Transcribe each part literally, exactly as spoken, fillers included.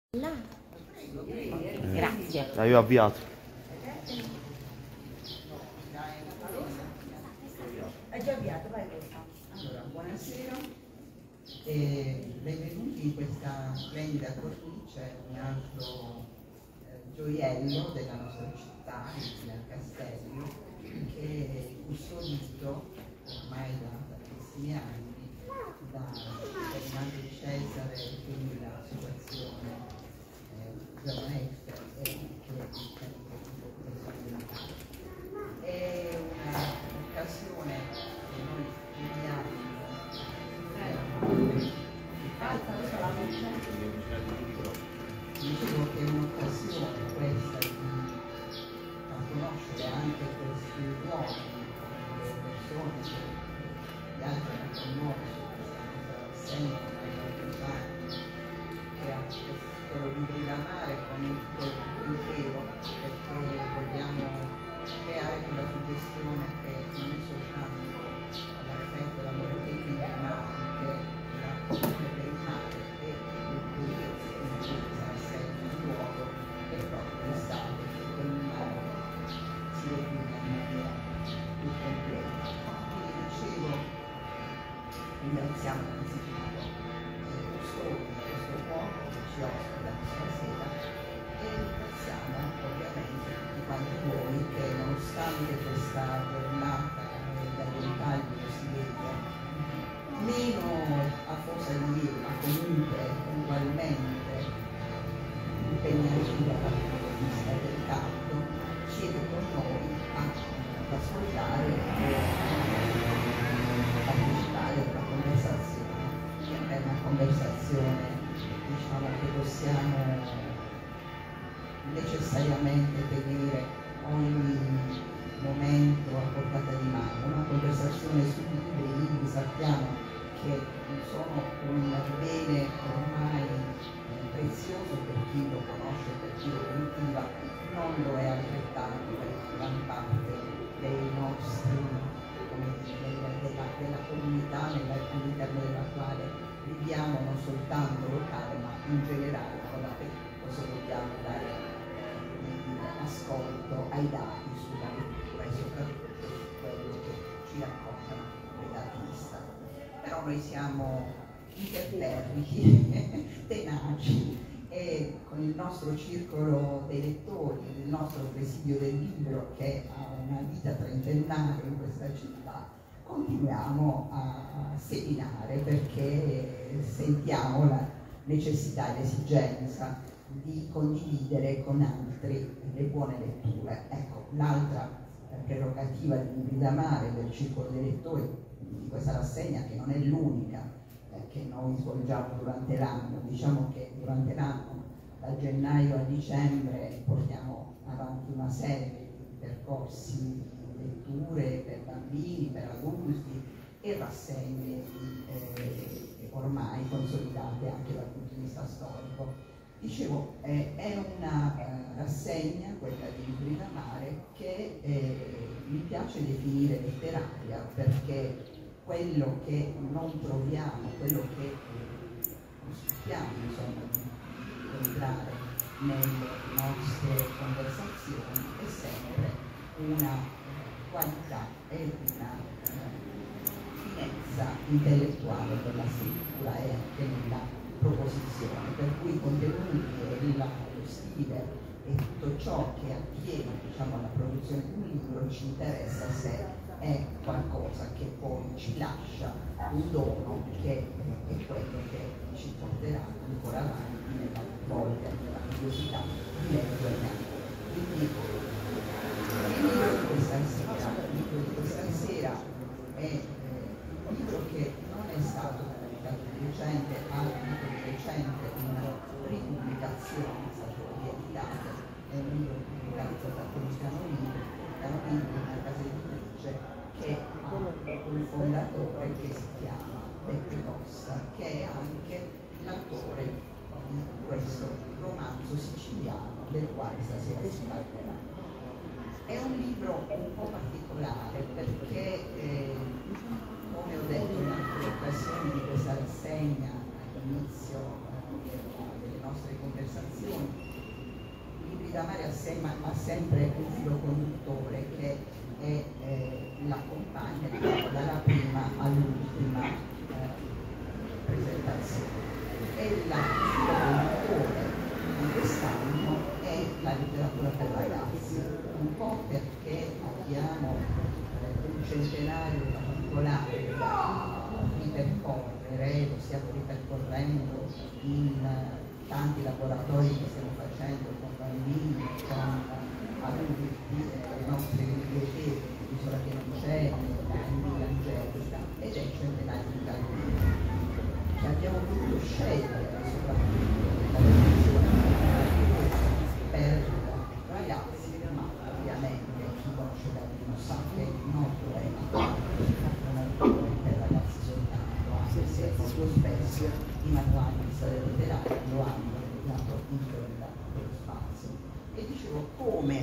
Là. Grazie. Dai, io ho avviato. Hai già avviato, vai. Allora, buonasera e benvenuti in questa splendida cornice, un altro eh, gioiello della nostra città, il castello, che è custodito ormai da tantissimi anni da Ferdinando di Cesare, quindi la situazione Germanetta e anche è un'occasione che noi viviamo. Dicevo che è un'occasione questa di far conoscere anche questi uomini, le persone che viaggiano con noi sempre ai anni, che ha solo di diramare con il intero, perché vogliamo creare quella suggestione che non è soltanto l'effetto dell'amore tecnico, ma anche la passione per il mare e il curioso in cui sarà sempre un luogo che è proprio l'estate, che con il mare si declina in maniera più completa. Quindi dicevo, ringraziamo innanzitutto il custode di questo uomo che ci ospita stasera e ringraziamo ovviamente tutti quanti voi che nonostante questa giornata dal dettaglio si vede meno affosa di ieri, ma comunque ugualmente impegnativa dal punto di vista del caldo, siete con noi a, ad ascoltare e a partecipare alla conversazione, che è una conversazione diciamo che possiamo necessariamente tenere ogni momento a portata di mano, una conversazione sui libri. I libri sappiamo che sono un bene ormai prezioso per chi lo conosce, per chi lo coltiva, non lo è altrettanto per gran parte dei nostri, come dire, della, della comunità all'interno della quale viviamo, non soltanto locale ma in generale, cosa dobbiamo dare eh, ascolto ai dati sulla lettura e soprattutto su quello che ci raccontano i dati di Stato. Però noi siamo imperterriti, tenaci e con il nostro circolo dei lettori, il nostro presidio del libro che ha una vita trentenaria in questa città, continuiamo a seminare perché sentiamo la necessità e l'esigenza di condividere con altri le buone letture. Ecco, l'altra prerogativa di Libri da Mare, del circolo dei lettori, di questa rassegna, che non è l'unica eh, che noi svolgiamo durante l'anno, diciamo che durante l'anno, da gennaio a dicembre, portiamo avanti una serie di percorsi di letture per bambini, per adulti e rassegne eh, ormai consolidate anche dal punto di vista storico. Dicevo, eh, è una eh, rassegna, quella di Libri da Mare, che eh, mi piace definire letteraria perché quello che non troviamo, quello che eh, non sappiamo insomma di entrare nelle nostre conversazioni è sempre una eh, qualità e una eh, finezza intellettuale della scrittura e anche nella proposizione, per cui i contenuti e il, lo stile e tutto ciò che attiene diciamo, alla produzione di un libro ci interessa se è qualcosa che poi ci lascia un dono che è quello che ci porterà ancora avanti nella voglia, nella curiosità di leggere. Quindi il libro di questa sera, il libro di questa sera è eh, un libro che non è stato pubblicato di recente, ha avuto di recente una ripubblicazione, è stato rieditato, è un libro pubblicato da Policano Libri, Policano Libri, una casa editrice che ha un fondatore che si chiama Beppe Costa, che è anche l'autore di questo romanzo siciliano del quale stasera si parlerà. È un libro un po' particolare perché, eh, come ho detto in altre occasioni di questa rassegna all'inizio delle nostre conversazioni. Libri da Mare ha, sem ha sempre un filo conduttore che è eh, l'accompagna dalla prima all'ultima eh, presentazione. E la filo conduttore di quest'anno è la letteratura per ragazzi, un po' perché abbiamo eh, un centenario particolare da ripercorrere, lo stiamo ripercorrendo in uh, tanti laboratori che stiamo facendo con bambini, con adulti, eh, le nostre biblioteche, l'Isola Piena di Cieli, in Villa Angelica, ed è il centenario di Calvino, che abbiamo voluto scegliere soprattutto la lezione per ragazzi, ma ovviamente chi conosce Calvino sa che non è un autore per ragazzi soltanto, anche se molto spesso i manuali di storia letteraria lo hanno dato in quello spazio. E dicevo, come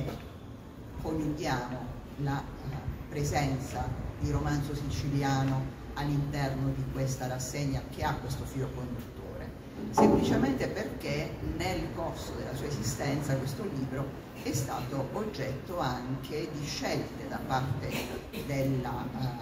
coniughiamo la presenza di romanzo siciliano all'interno di questa rassegna che ha questo filo conduttore? Semplicemente perché nel corso della sua esistenza questo libro è stato oggetto anche di scelte da parte della,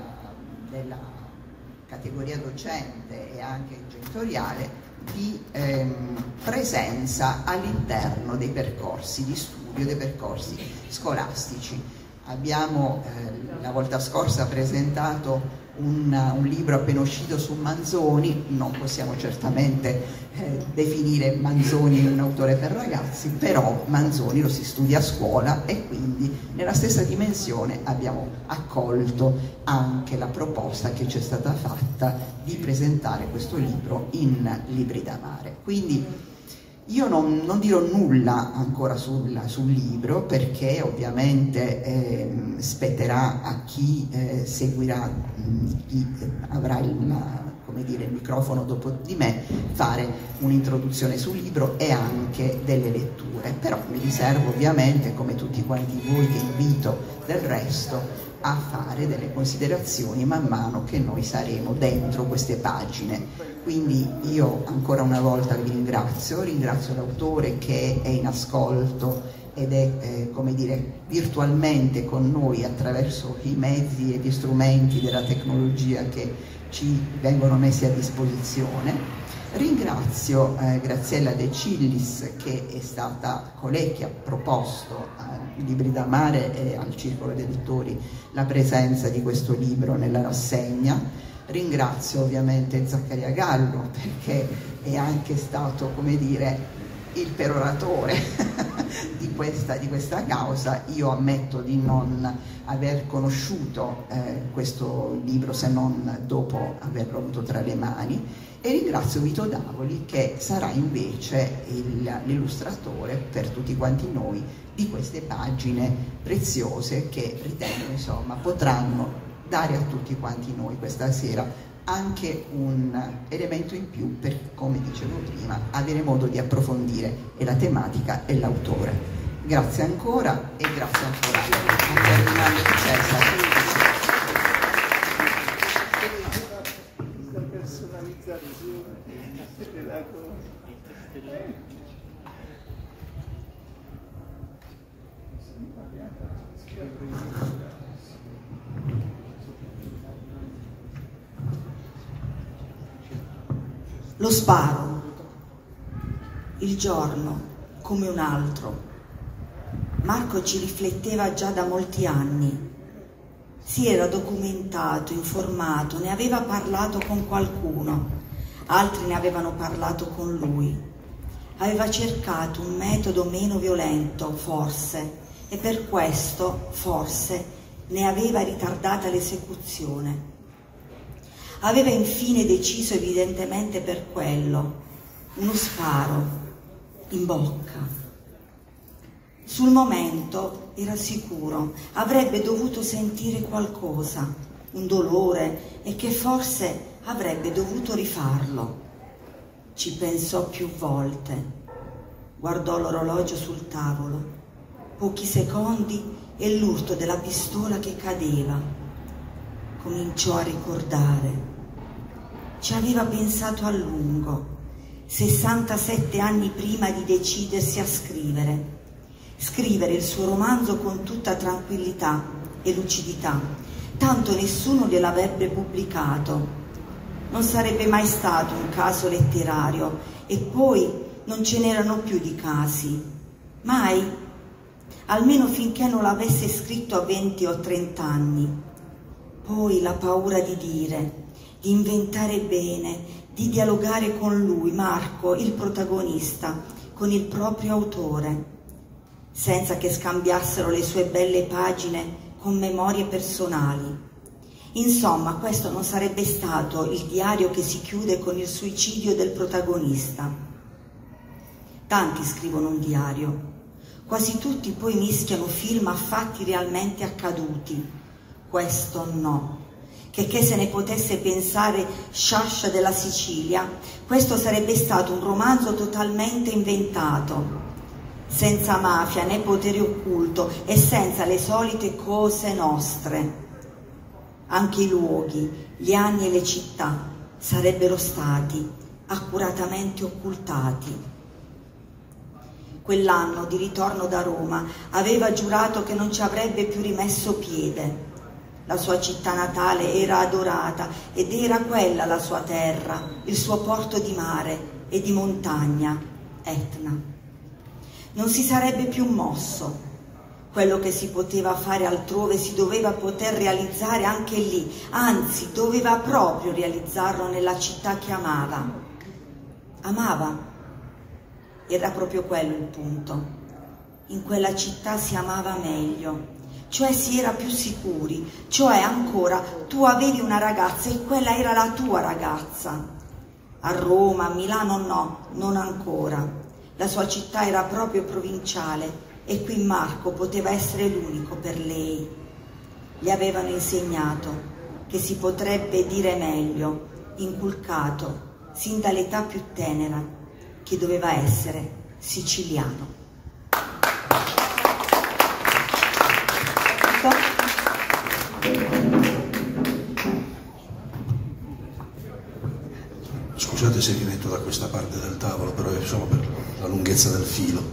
uh, della categoria docente e anche genitoriale di ehm, presenza all'interno dei percorsi di studio, dei percorsi scolastici. Abbiamo eh, la volta scorsa presentato un, un libro appena uscito su Manzoni, non possiamo certamente eh, definire Manzoni un autore per ragazzi, però Manzoni lo si studia a scuola e quindi nella stessa dimensione abbiamo accolto anche la proposta che ci è stata fatta di presentare questo libro in Libri da Mare. Quindi io non, non dirò nulla ancora sul, sul libro, perché ovviamente eh, spetterà a chi eh, seguirà, mh, chi avrà il, come dire, il microfono dopo di me, fare un'introduzione sul libro e anche delle letture. Però mi riservo ovviamente, come tutti quanti voi che invito del resto, a fare delle considerazioni man mano che noi saremo dentro queste pagine. Quindi io ancora una volta vi ringrazio, ringrazio l'autore che è in ascolto ed è, eh, come dire, virtualmente con noi attraverso i mezzi e gli strumenti della tecnologia che ci vengono messi a disposizione. Ringrazio eh, Graziella De Cillis, che è stata colei che ha proposto ai Libri da Mare e al Circolo dei Lettori la presenza di questo libro nella rassegna. Ringrazio ovviamente Zaccaria Gallo, perché è anche stato, come dire, il peroratore di, questa, di questa causa. Io ammetto di non aver conosciuto eh, questo libro se non dopo averlo avuto tra le mani, e ringrazio Vito Davoli, che sarà invece l'illustratore per tutti quanti noi di queste pagine preziose che ritengo, insomma, potranno dare a tutti quanti noi questa sera anche un elemento in più per, come dicevo prima, avere modo di approfondire e la tematica e l'autore. Grazie ancora e grazie ancora a Ferdinando Di Cesare. Questa personalizzazione della cosa. Lo sparo, il giorno come un altro. Marco ci rifletteva già da molti anni. Si era documentato, informato, ne aveva parlato con qualcuno, altri ne avevano parlato con lui. Aveva cercato un metodo meno violento, forse, e per questo, forse, ne aveva ritardata l'esecuzione. Aveva infine deciso evidentemente per quello, uno sparo in bocca. Sul momento era sicuro, avrebbe dovuto sentire qualcosa, un dolore, e che forse avrebbe dovuto rifarlo. Ci pensò più volte, guardò l'orologio sul tavolo, pochi secondi e l'urto della pistola che cadeva. Cominciò a ricordare. Ci aveva pensato a lungo, sessantasette anni prima di decidersi a scrivere. Scrivere il suo romanzo con tutta tranquillità e lucidità, tanto nessuno gliel'avrebbe pubblicato. Non sarebbe mai stato un caso letterario, e poi non ce n'erano più di casi. Mai, almeno finché non l'avesse scritto a venti o trenta anni. Poi la paura di dire, di inventare bene, di dialogare con lui, Marco, il protagonista, con il proprio autore, senza che scambiassero le sue belle pagine con memorie personali. Insomma, questo non sarebbe stato il diario che si chiude con il suicidio del protagonista. Tanti scrivono un diario, quasi tutti poi mischiano film a fatti realmente accaduti. Questo no. Che che se ne potesse pensare Sciascia della Sicilia, questo sarebbe stato un romanzo totalmente inventato, senza mafia né potere occulto e senza le solite cose nostre. Anche i luoghi, gli anni e le città sarebbero stati accuratamente occultati. Quell'anno, di ritorno da Roma, aveva giurato che non ci avrebbe più rimesso piede. La sua città natale era adorata ed era quella la sua terra, il suo porto di mare e di montagna, Etna. Non si sarebbe più mosso. Quello che si poteva fare altrove si doveva poter realizzare anche lì, anzi doveva proprio realizzarlo nella città che amava. Amava. Era proprio quello il punto. In quella città si amava meglio, cioè si era più sicuri, cioè ancora tu avevi una ragazza e quella era la tua ragazza. A Roma, a Milano no, non ancora. La sua città era proprio provinciale e qui Marco poteva essere l'unico per lei. Gli avevano insegnato che si potrebbe dire meglio, inculcato, sin dall'età più tenera, che doveva essere siciliano. Scusate se mi metto da questa parte del tavolo, però è solo per la lunghezza del filo.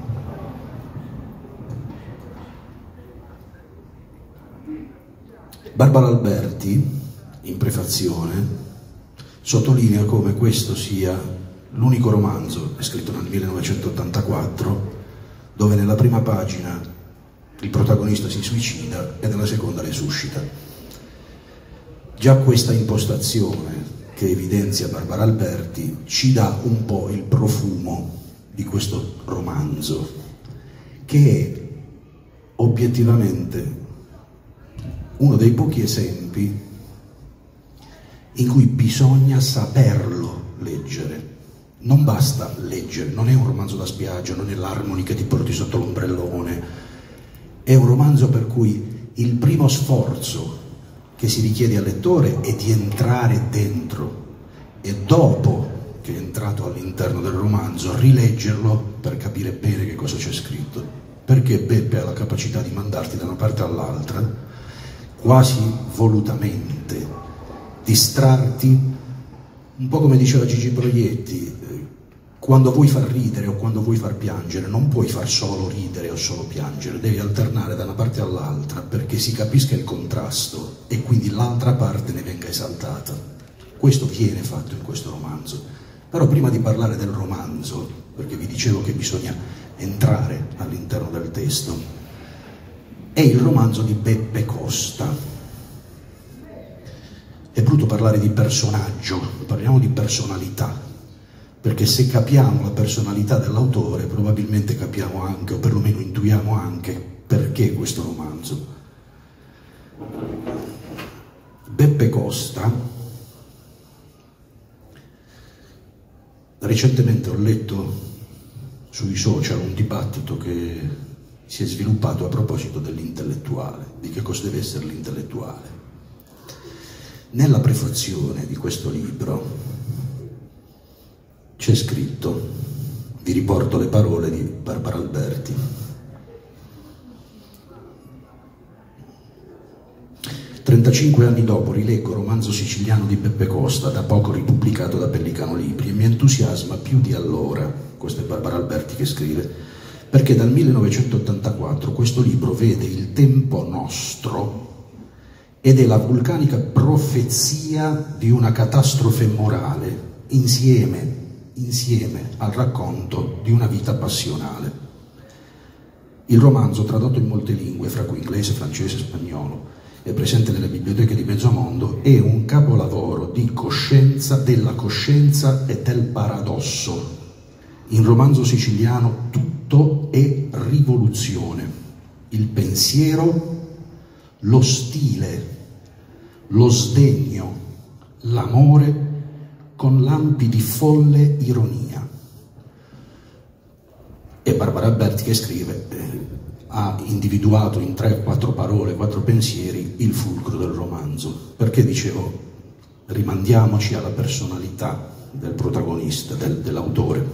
Barbara Alberti, in prefazione, sottolinea come questo sia l'unico romanzo, è scritto nel millenovecentottantaquattro, dove nella prima pagina il protagonista si suicida e nella seconda resuscita. Già questa impostazione che evidenzia Barbara Alberti ci dà un po' il profumo di questo romanzo, che è obiettivamente uno dei pochi esempi in cui bisogna saperlo leggere. Non basta leggere, non è un romanzo da spiaggia, non è l'Harmony che ti porti sotto l'ombrellone, è un romanzo per cui il primo sforzo che si richiede al lettore è di entrare dentro e dopo che è entrato all'interno del romanzo rileggerlo per capire bene che cosa c'è scritto, perché Beppe ha la capacità di mandarti da una parte all'altra quasi volutamente, distrarti, un po' come diceva Gigi Proietti, quando vuoi far ridere o quando vuoi far piangere non puoi far solo ridere o solo piangere, devi alternare da una parte all'altra perché si capisca il contrasto e quindi l'altra parte ne venga esaltata. Questo viene fatto in questo romanzo. Però prima di parlare del romanzo, perché vi dicevo che bisogna entrare all'interno del testo, è il romanzo di Beppe Costa. È brutto parlare di personaggio, parliamo di personalità, perché se capiamo la personalità dell'autore probabilmente capiamo anche, o perlomeno intuiamo anche, perché questo romanzo. Beppe Costa, recentemente ho letto sui social un dibattito che si è sviluppato a proposito dell'intellettuale, di che cosa deve essere l'intellettuale. Nella prefazione di questo libro c'è scritto, vi riporto le parole di Barbara Alberti: trentacinque anni dopo rileggo Romanzo siciliano di Beppe Costa, da poco ripubblicato da Pellicano Libri, e mi entusiasma più di allora, questa è Barbara Alberti che scrive, perché dal millenovecentottantaquattro questo libro vede il tempo nostro ed è la vulcanica profezia di una catastrofe morale, insieme, insieme al racconto di una vita passionale. Il romanzo, tradotto in molte lingue, fra cui inglese, francese e spagnolo, è presente nelle biblioteche di mezzo mondo, è un capolavoro di coscienza, della coscienza e del paradosso. In Romanzo siciliano tutto è rivoluzione. Il pensiero, lo stile, lo sdegno, l'amore, con lampi di folle ironia. E Barbara Alberti che scrive eh, ha individuato in tre o quattro parole, quattro pensieri, il fulcro del romanzo. Perché dicevo, rimandiamoci alla personalità del protagonista, del, dell'autore.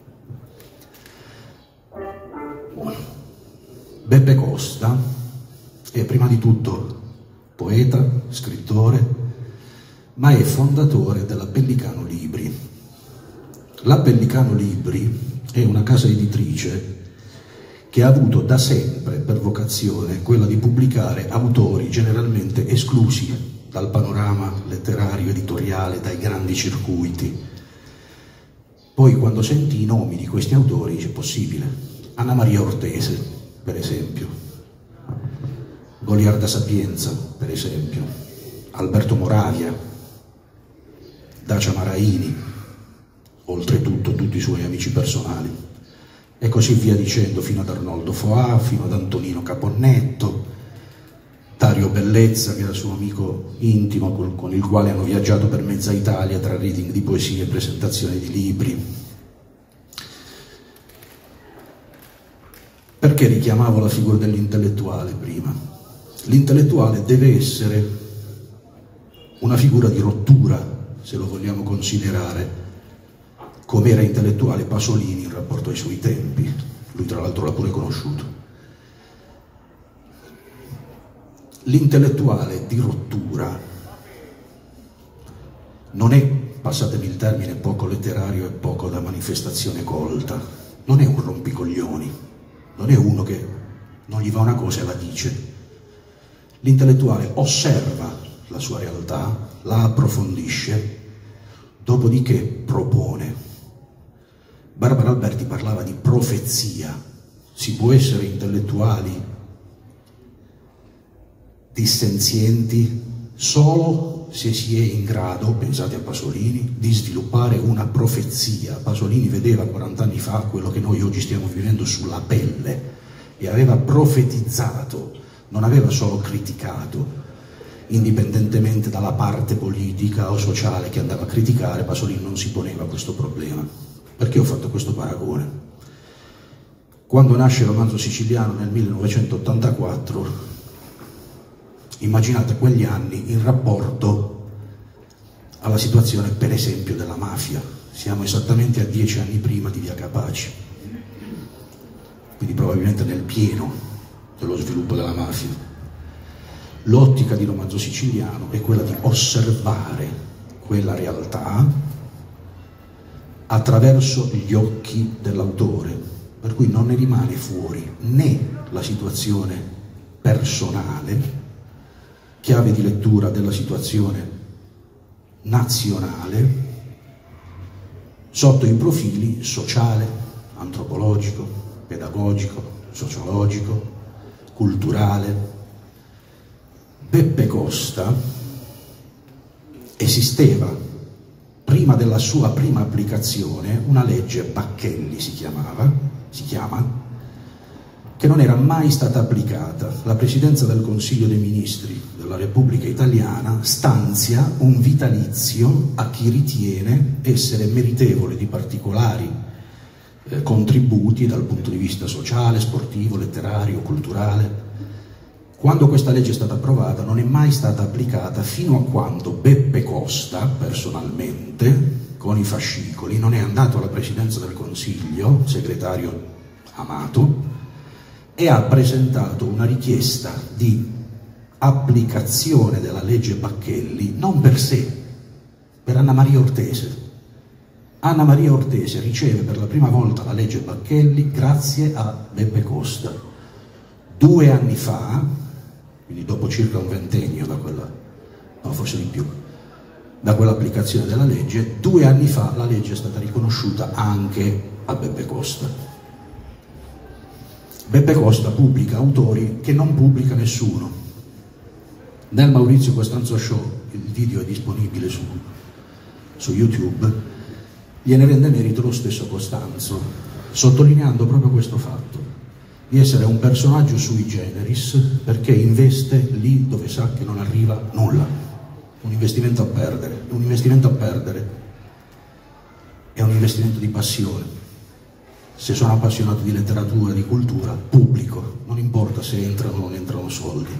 Beppe Costa è prima di tutto poeta, scrittore, ma è fondatore della Pellicano Libri. La Pellicano Libri è una casa editrice che ha avuto da sempre per vocazione quella di pubblicare autori generalmente esclusi dal panorama letterario editoriale, dai grandi circuiti. Poi quando senti i nomi di questi autori dice possibile. Anna Maria Ortese, per esempio, Goliarda Sapienza, per esempio, Alberto Moravia, Dacia Maraini, oltretutto tutti i suoi amici personali. E così via dicendo, fino ad Arnoldo Foà, fino ad Antonino Caponnetto, Dario Bellezza, che era suo amico intimo, con il quale hanno viaggiato per mezza Italia tra reading di poesie e presentazioni di libri. Perché richiamavo la figura dell'intellettuale prima? L'intellettuale deve essere una figura di rottura, se lo vogliamo considerare, come era intellettuale Pasolini in rapporto ai suoi tempi. Lui tra l'altro l'ha pure conosciuto. L'intellettuale di rottura non è, passatemi il termine, poco letterario e poco da manifestazione colta, non è un rompicoglioni, non è uno che non gli va una cosa e la dice. L'intellettuale osserva la sua realtà, la approfondisce, dopodiché propone. Barbara Alberti parlava di profezia. Si può essere intellettuali dissenzienti solo se si è in grado, pensate a Pasolini, di sviluppare una profezia. Pasolini vedeva quaranta anni fa quello che noi oggi stiamo vivendo sulla pelle e aveva profetizzato, non aveva solo criticato, indipendentemente dalla parte politica o sociale che andava a criticare. Pasolini non si poneva questo problema. Perché ho fatto questo paragone? Quando nasce il Romanzo siciliano nel millenovecentottantaquattro, immaginate quegli anni in rapporto alla situazione, per esempio, della mafia. Siamo esattamente a dieci anni prima di Via Capaci, quindi probabilmente nel pieno dello sviluppo della mafia. L'ottica di Romanzo siciliano è quella di osservare quella realtà attraverso gli occhi dell'autore, per cui non ne rimane fuori né la situazione personale, chiave di lettura della situazione nazionale, sotto i profili sociale, antropologico, pedagogico, sociologico, culturale. Beppe Costa esisteva prima della sua prima applicazione una legge, Bacchelli si chiamava, si chiama, che non era mai stata applicata. La Presidenza del Consiglio dei Ministri della Repubblica Italiana stanzia un vitalizio a chi ritiene essere meritevole di particolari eh, contributi dal punto di vista sociale, sportivo, letterario, culturale. Quando questa legge è stata approvata non è mai stata applicata fino a quando Beppe Costa, personalmente, con i fascicoli, non è andato alla Presidenza del Consiglio, segretario Amato, e ha presentato una richiesta di applicazione della legge Bacchelli non per sé, per Anna Maria Ortese. Anna Maria Ortese riceve per la prima volta la legge Bacchelli grazie a Beppe Costa. Due anni fa, quindi dopo circa un ventennio da quella, no forse di più, da quell'applicazione della legge, due anni fa la legge è stata riconosciuta anche a Beppe Costa. Beppe Costa pubblica autori che non pubblica nessuno. Nel Maurizio Costanzo Show, il video è disponibile su, su YouTube, gliene rende merito lo stesso Costanzo, sottolineando proprio questo fatto, di essere un personaggio sui generis perché investe lì dove sa che non arriva nulla, un investimento a perdere, un investimento a perdere è un investimento di passione. Se sono appassionato di letteratura, di cultura, pubblico, non importa se entrano o non entrano soldi.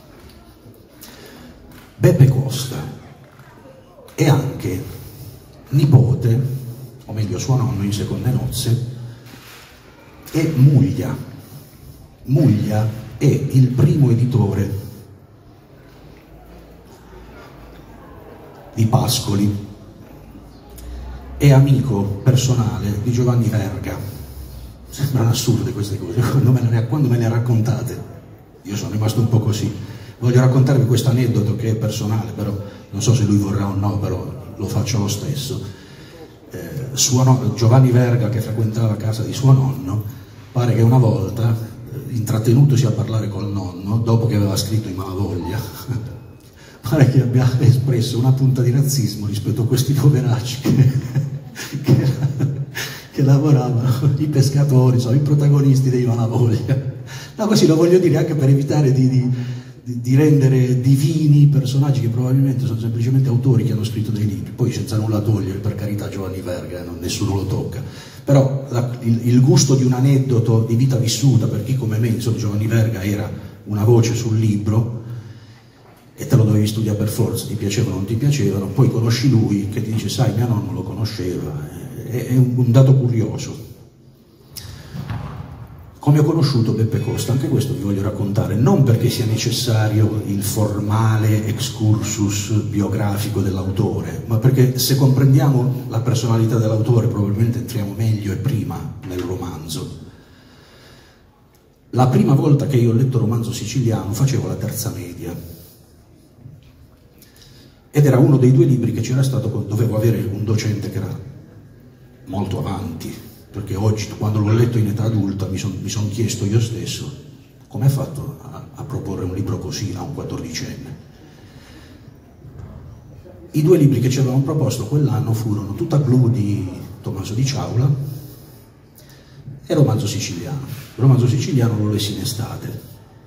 Beppe Costa è anche nipote, o meglio suo nonno in seconde nozze, e Muglia. Muglia è il primo editore di Pascoli, è amico personale di Giovanni Verga. Sembrano assurde queste cose, quando me le, quando me le raccontate io sono rimasto un po' così. Voglio raccontarvi questo aneddoto che è personale, però non so se lui vorrà o no, però lo faccio lo stesso. Eh, suo no, Giovanni Verga, che frequentava casa di suo nonno, pare che una volta, eh, intrattenutosi a parlare col nonno, dopo che aveva scritto i Malavoglia, pare che abbia espresso una punta di razzismo rispetto a questi poveracci che, che, che lavoravano, i pescatori, sono i protagonisti dei Malavoglia. No, così lo voglio dire anche per evitare di, di, di rendere divini personaggi che probabilmente sono semplicemente autori che hanno scritto dei libri, poi senza nulla togliere, per carità, Giovanni Verga, non, nessuno lo tocca, però la, il, il gusto di un aneddoto di vita vissuta, per chi come me, insomma, Giovanni Verga era una voce sul libro e te lo dovevi studiare per forza, ti piacevano o non ti piacevano, poi conosci lui che ti dice sai mio nonno lo conosceva, è, è un, un dato curioso. Come ho conosciuto Beppe Costa, anche questo vi voglio raccontare, non perché sia necessario il formale excursus biografico dell'autore, ma perché se comprendiamo la personalità dell'autore probabilmente entriamo meglio e prima nel romanzo. La prima volta che io ho letto Romanzo siciliano facevo la terza media ed era uno dei due libri che c'era stato, dovevo avere un docente che era molto avanti, perché oggi, quando l'ho letto in età adulta, mi sono son chiesto io stesso come ha fatto a, a proporre un libro così a un quattordicenne. I due libri che ci avevano proposto quell'anno furono Tutta blu di Tommaso Di Ciaula e Romanzo siciliano. Il Romanzo siciliano lo lessi in estate.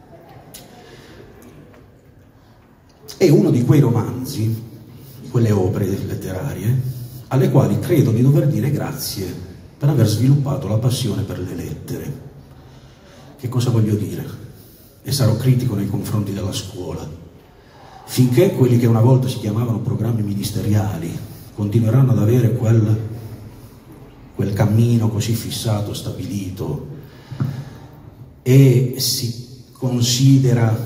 È uno di quei romanzi, quelle opere letterarie, alle quali credo di dover dire grazie per aver sviluppato la passione per le lettere. Che cosa voglio dire? E sarò critico nei confronti della scuola. Finché quelli che una volta si chiamavano programmi ministeriali continueranno ad avere quel, quel cammino così fissato, stabilito, e si considera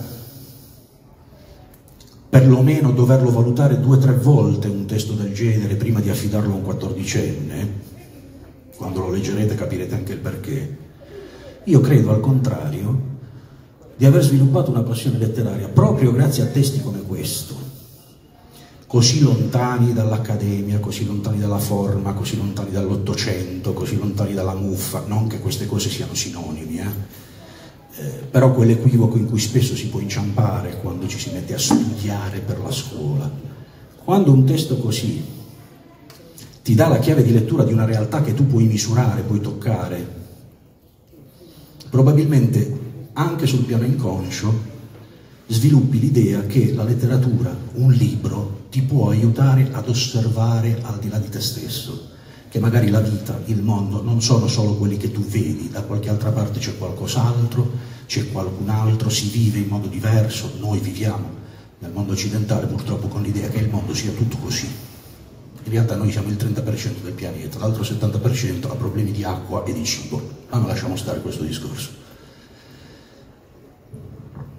perlomeno doverlo valutare due o tre volte un testo del genere prima di affidarlo a un quattordicenne, quando lo leggerete capirete anche il perché. Io credo al contrario di aver sviluppato una passione letteraria proprio grazie a testi come questo, così lontani dall'accademia, così lontani dalla forma, così lontani dall'Ottocento, così lontani dalla muffa, non che queste cose siano sinonimi, eh? Eh, però quell'equivoco in cui spesso si può inciampare quando ci si mette a studiare per la scuola. Quando un testo così ti dà la chiave di lettura di una realtà che tu puoi misurare, puoi toccare, probabilmente anche sul piano inconscio sviluppi l'idea che la letteratura, un libro, ti può aiutare ad osservare al di là di te stesso, che magari la vita, il mondo non sono solo quelli che tu vedi, da qualche altra parte c'è qualcos'altro, c'è qualcun altro, si vive in modo diverso. Noi viviamo nel mondo occidentale purtroppo con l'idea che il mondo sia tutto così. In realtà noi siamo il trenta per cento del pianeta, l'altro settanta per cento ha problemi di acqua e di cibo, ma non lasciamo stare questo discorso.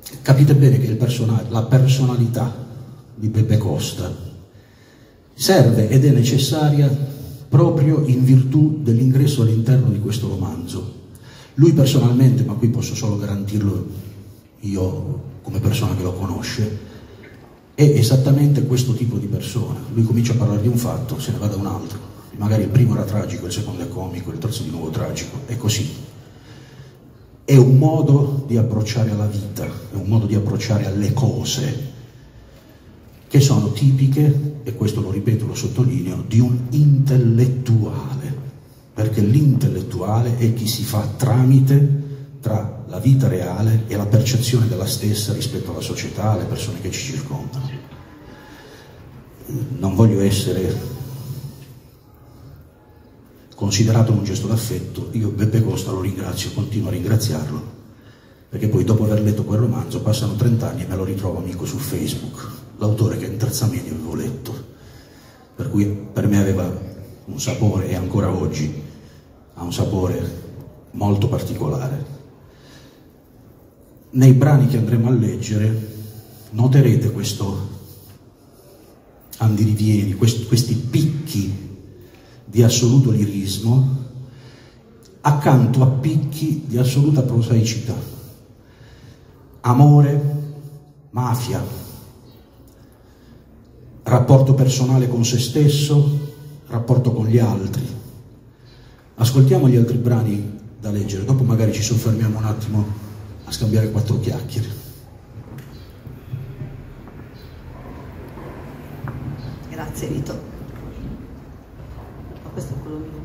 capite bene che il persona- la personalità di Pepe Costa serve ed è necessaria proprio in virtù dell'ingresso all'interno di questo romanzo. Lui personalmente, ma qui posso solo garantirlo io come persona che lo conosce, è esattamente questo tipo di persona. Lui comincia a parlare di un fatto, se ne va da un altro, magari il primo era tragico, il secondo è comico, il terzo di nuovo tragico, è così. È un modo di approcciare alla vita, è un modo di approcciare alle cose che sono tipiche, e questo lo ripeto, lo sottolineo, di un intellettuale, perché l'intellettuale è chi si fa tramite tra la vita reale e la percezione della stessa rispetto alla società, alle persone che ci circondano. Non voglio essere considerato un gesto d'affetto, io Beppe Costa lo ringrazio, continuo a ringraziarlo, perché poi dopo aver letto quel romanzo passano trent'anni e me lo ritrovo amico su Facebook, l'autore che in terza media avevo letto, per cui per me aveva un sapore, e ancora oggi ha un sapore molto particolare. Nei brani che andremo a leggere noterete questo andirivieni, questi, questi picchi di assoluto lirismo accanto a picchi di assoluta prosaicità. Amore, mafia, rapporto personale con se stesso, rapporto con gli altri. Ascoltiamo gli altri brani da leggere, dopo magari ci soffermiamo un attimo a scambiare quattro chiacchiere. Grazie Vito. Ma questo è quello mio.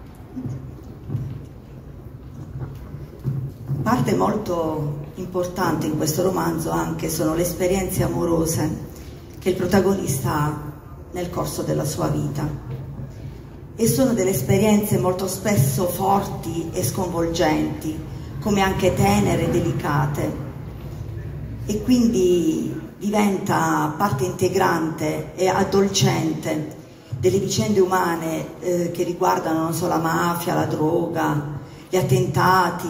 Parte molto importante in questo romanzo anche sono le esperienze amorose che il protagonista ha nel corso della sua vita, e sono delle esperienze molto spesso forti e sconvolgenti, come anche tenere e delicate, e quindi diventa parte integrante e addolcente delle vicende umane eh, che riguardano non solo la mafia, la droga, gli attentati,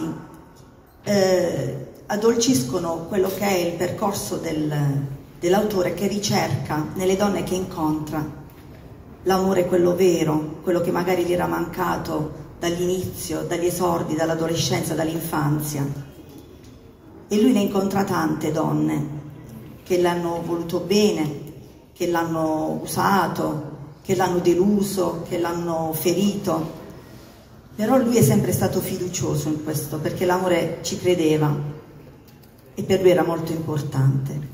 eh, addolciscono quello che è il percorso del, dell'autore, che ricerca nelle donne che incontra l'amore, quello vero, quello che magari gli era mancato dall'inizio, dagli esordi, dall'adolescenza, dall'infanzia. E lui ne incontra tante donne che l'hanno voluto bene, che l'hanno usato, che l'hanno deluso, che l'hanno ferito, però lui è sempre stato fiducioso in questo, perché l'amore ci credeva e per lui era molto importante.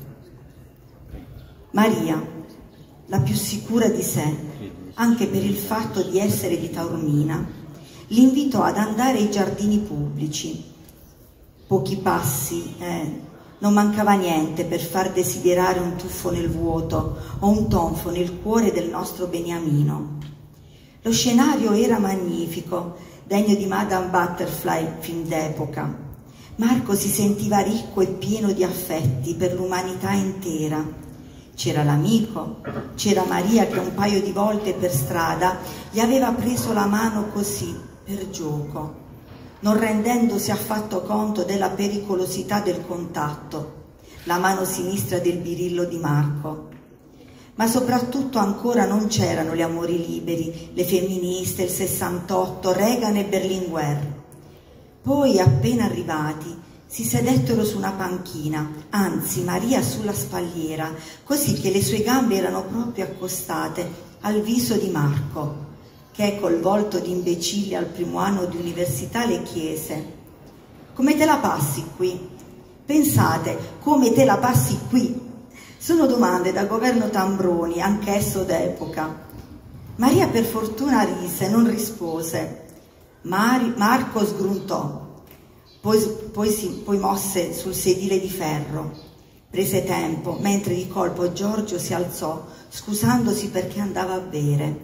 Maria, la più sicura di sé, anche per il fatto di essere di Taormina, l'invitò ad andare ai giardini pubblici. Pochi passi, eh, non mancava niente per far desiderare un tuffo nel vuoto o un tonfo nel cuore del nostro beniamino. Lo scenario era magnifico, degno di Madame Butterfly fin d'epoca. Marco si sentiva ricco e pieno di affetti per l'umanità intera. C'era l'amico, c'era Maria che un paio di volte per strada gli aveva preso la mano così, per gioco, non rendendosi affatto conto della pericolosità del contatto, la mano sinistra del birillo di Marco. Ma soprattutto ancora non c'erano gli amori liberi, le femministe, il sessantotto, Reagan e Berlinguer. Poi, appena arrivati, si sedettero su una panchina, anzi Maria sulla spalliera, così che le sue gambe erano proprio accostate al viso di Marco, che col volto di imbecille al primo anno di università le chiese: come te la passi qui? Pensate, come te la passi qui? Sono domande da governo Tambroni, anch'esso d'epoca. Maria per fortuna rise, non rispose. Mari, Marco sgruntò. Poi, poi, si, poi mosse sul sedile di ferro, prese tempo, mentre di colpo Giorgio si alzò, scusandosi perché andava a bere.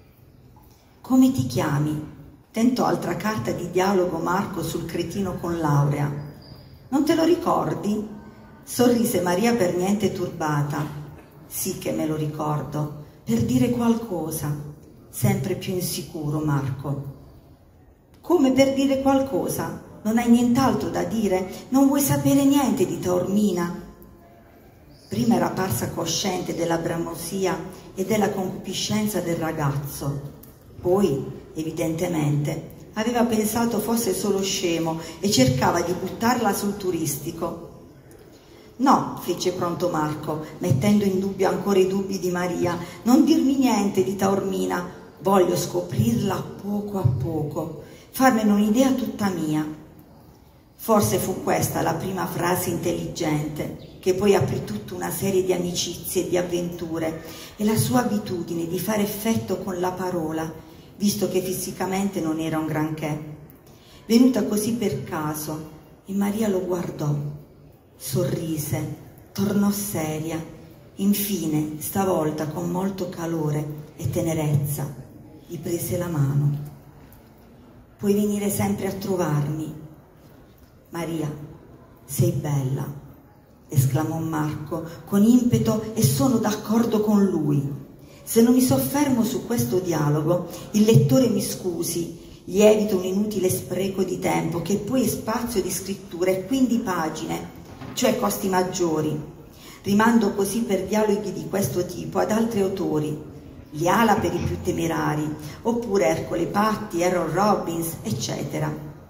Come ti chiami? Tentò altra carta di dialogo Marco sul cretino con laurea. Non te lo ricordi? Sorrise Maria per niente turbata. Sì che me lo ricordo, per dire qualcosa. Sempre più insicuro Marco. Come per dire qualcosa? Non hai nient'altro da dire? Non vuoi sapere niente di Taormina? Prima era parsa cosciente della bramosia e della concupiscenza del ragazzo. Poi, evidentemente, aveva pensato fosse solo scemo e cercava di buttarla sul turistico. No, fece pronto Marco, mettendo in dubbio ancora i dubbi di Maria, non dirmi niente di Taormina, voglio scoprirla poco a poco, farmene un'idea tutta mia. Forse fu questa la prima frase intelligente, che poi aprì tutta una serie di amicizie e di avventure, e la sua abitudine di fare effetto con la parola, visto che fisicamente non era un granché. Venuta così per caso, e Maria lo guardò, sorrise, tornò seria, infine, stavolta con molto calore e tenerezza, gli prese la mano. Puoi venire sempre a trovarmi. Maria, sei bella, esclamò Marco con impeto, e sono d'accordo con lui. Se non mi soffermo su questo dialogo, il lettore mi scusi, gli evito un inutile spreco di tempo che poi è spazio di scrittura e quindi pagine, cioè costi maggiori. Rimando così per dialoghi di questo tipo ad altri autori, Liala per i più temerari, oppure Ercole Patti, Aaron Robbins, eccetera.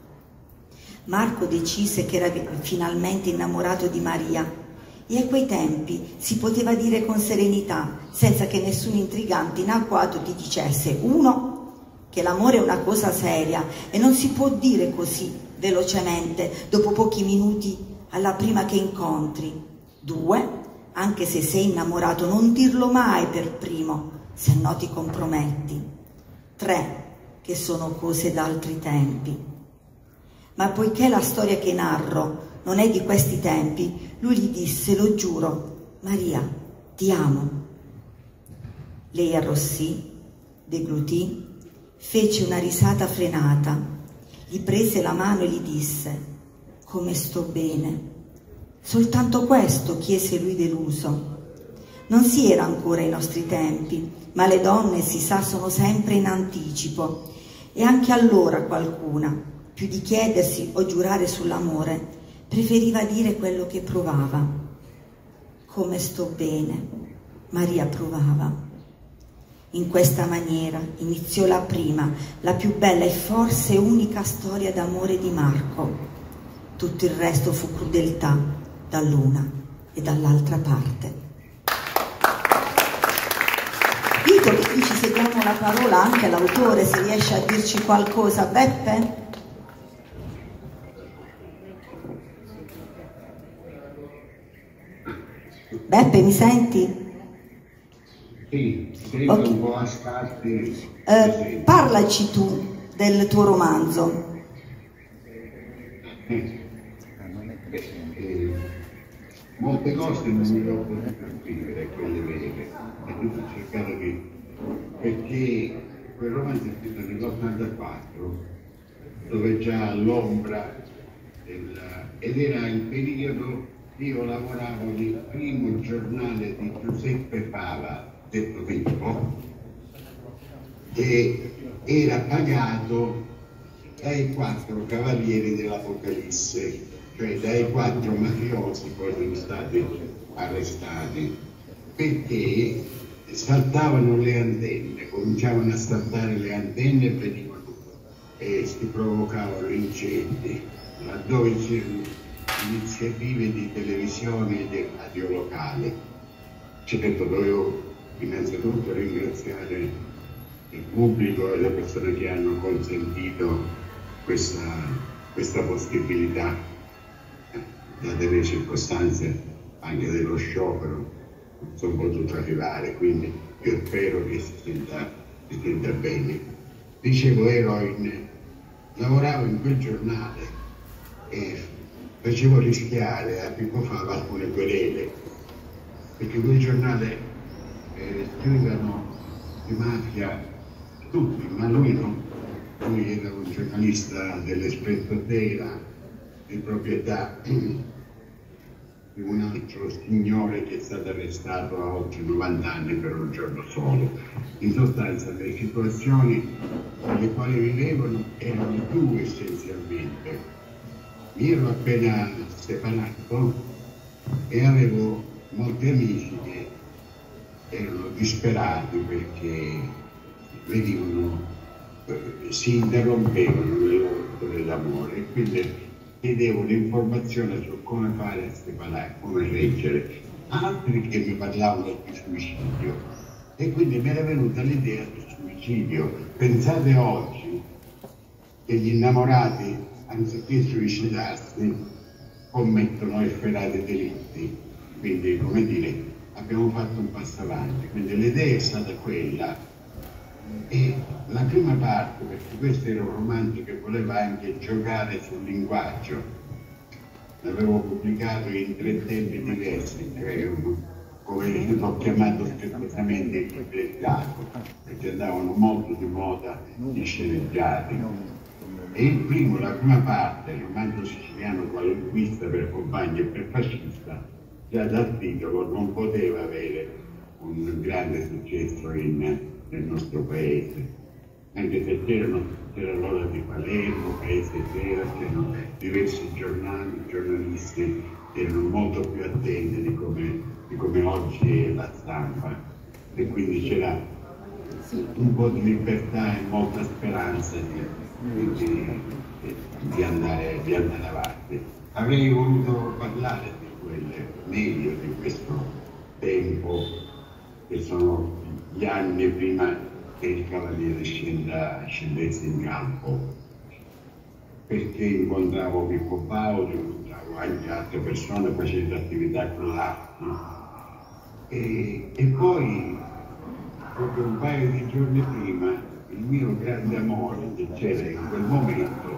Marco decise che era finalmente innamorato di Maria, e a quei tempi si poteva dire con serenità, senza che nessun intrigante in agguato ti dicesse: uno, che l'amore è una cosa seria e non si può dire così velocemente dopo pochi minuti alla prima che incontri; due, anche se sei innamorato non dirlo mai per primo, se no ti comprometti; tre, che sono cose d'altri tempi. Ma poiché la storia che narro non è di questi tempi, lui gli disse: lo giuro, Maria, ti amo. Lei arrossì, deglutì, fece una risata frenata, gli prese la mano e gli disse: come sto bene. Soltanto questo, chiese lui deluso. Non si era ancora ai nostri tempi, ma le donne, si sa, sono sempre in anticipo, e anche allora qualcuna, più di chiedersi o giurare sull'amore, preferiva dire quello che provava. Come sto bene, Maria provava. In questa maniera iniziò la prima, la più bella e forse unica storia d'amore di Marco. Tutto il resto fu crudeltà dall'una e dall'altra parte. Dico che qui ci seguiamo la parola anche all'autore, se riesce a dirci qualcosa. Beppe? Beppe, mi senti? Sì, sento okay. Un po' a scatti. Eh, parlaci tu del tuo romanzo. Eh, eh, molte cose non mi ho potuto scrivere, quelle vere, e tutto ho cercato di... perché quel romanzo è scritto nell'ottantaquattro, dove già l'ombra del... ed era il periodo. Io lavoravo nel primo giornale di Giuseppe Pava, detto Pippo, e era pagato dai quattro cavalieri dell'Apocalisse, cioè dai quattro mafiosi poi sono stati arrestati, perché saltavano le antenne, cominciavano a saltare le antenne e venivano e si provocavano incendi, laddove c'erano iniziative di televisione e di radio locale. Certo, dovevo innanzitutto ringraziare il pubblico e le persone che hanno consentito questa, questa possibilità, date le circostanze anche dello sciopero, non sono potuto arrivare, quindi io spero che si senta, si senta bene. Dicevo, ero in, lavoravo in quel giornale e facevo rischiare a Pippo Fava alcune querele, perché quel giornale eh, scrivevano di mafia tutti, ma lui no. Lui era un giornalista dell'Espresso Sera, di proprietà di un altro signore che è stato arrestato a oltre novanta anni per un giorno solo. In sostanza le situazioni nelle quali vivevano erano due essenzialmente. mi ero appena separato e avevo molti amici che erano disperati perché venivano, si interrompevano le loro storie d'amore e quindi chiedevano informazioni su come fare a separare, come reggere. Altri che mi parlavano di suicidio e quindi mi era venuta l'idea del suicidio. Pensate oggi che gli innamorati, anziché suicidarsi, commettono efferati delitti, quindi come dire, abbiamo fatto un passo avanti, quindi l'idea è stata quella. E la prima parte, perché questo era un romanzo che voleva anche giocare sul linguaggio, l'avevo pubblicato in tre tempi diversi, cioè come l'ho chiamato scherzosamente il privilegiato, perché andavano molto di moda gli sceneggiati. E il primo, la prima parte, il romanzo siciliano qualunquista per compagni e per fascista, già dal titolo non poteva avere un grande successo in, nel nostro paese, anche se c'erano, c'era l'ora di Palermo, Paese Sera, c'erano diversi giornali, giornalisti erano molto più attenti di come, di come oggi è la stampa, e quindi c'era un po' di libertà e molta speranza di, di, di, andare, di andare avanti. Avrei voluto parlare di quelle meglio di questo tempo, che sono gli anni prima che il Cavaliere scenda, scendesse in campo, perché incontravo Pippo Baudo, incontravo anche altre persone facendo attività con l'arte, e, e poi proprio un paio di giorni prima il mio grande amore che c'era in quel momento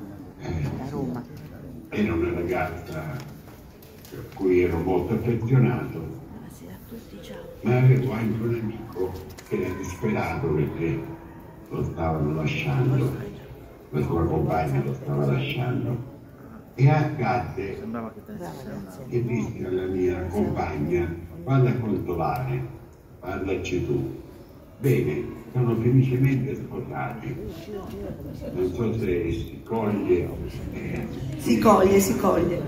eh, era una ragazza per cui ero molto affezionato, ma avevo anche un amico che era disperato perché lo stavano lasciando, la sua compagna lo stava lasciando, e accadde che disse alla mia compagna: vada a consolare, andaci tu. Bene, sono felicemente sposati, non so se si coglie. Eh, si coglie, si coglie.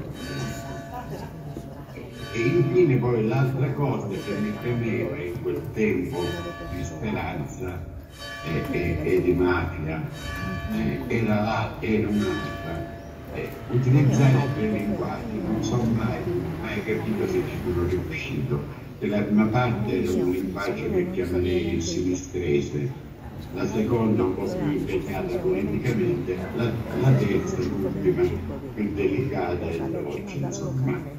E infine poi l'altra cosa che mi premeva in quel tempo di speranza e, e, e di mafia eh, era, la, era un'altra. Eh, utilizzare quei linguaggi, non so mai, mai capito se ci sono riuscito. E la prima parte era un linguaggio che chiamerei il sinistrese, la seconda un po' più impegnata politicamente, la, la terza, l'ultima, più delicata e dolce, insomma.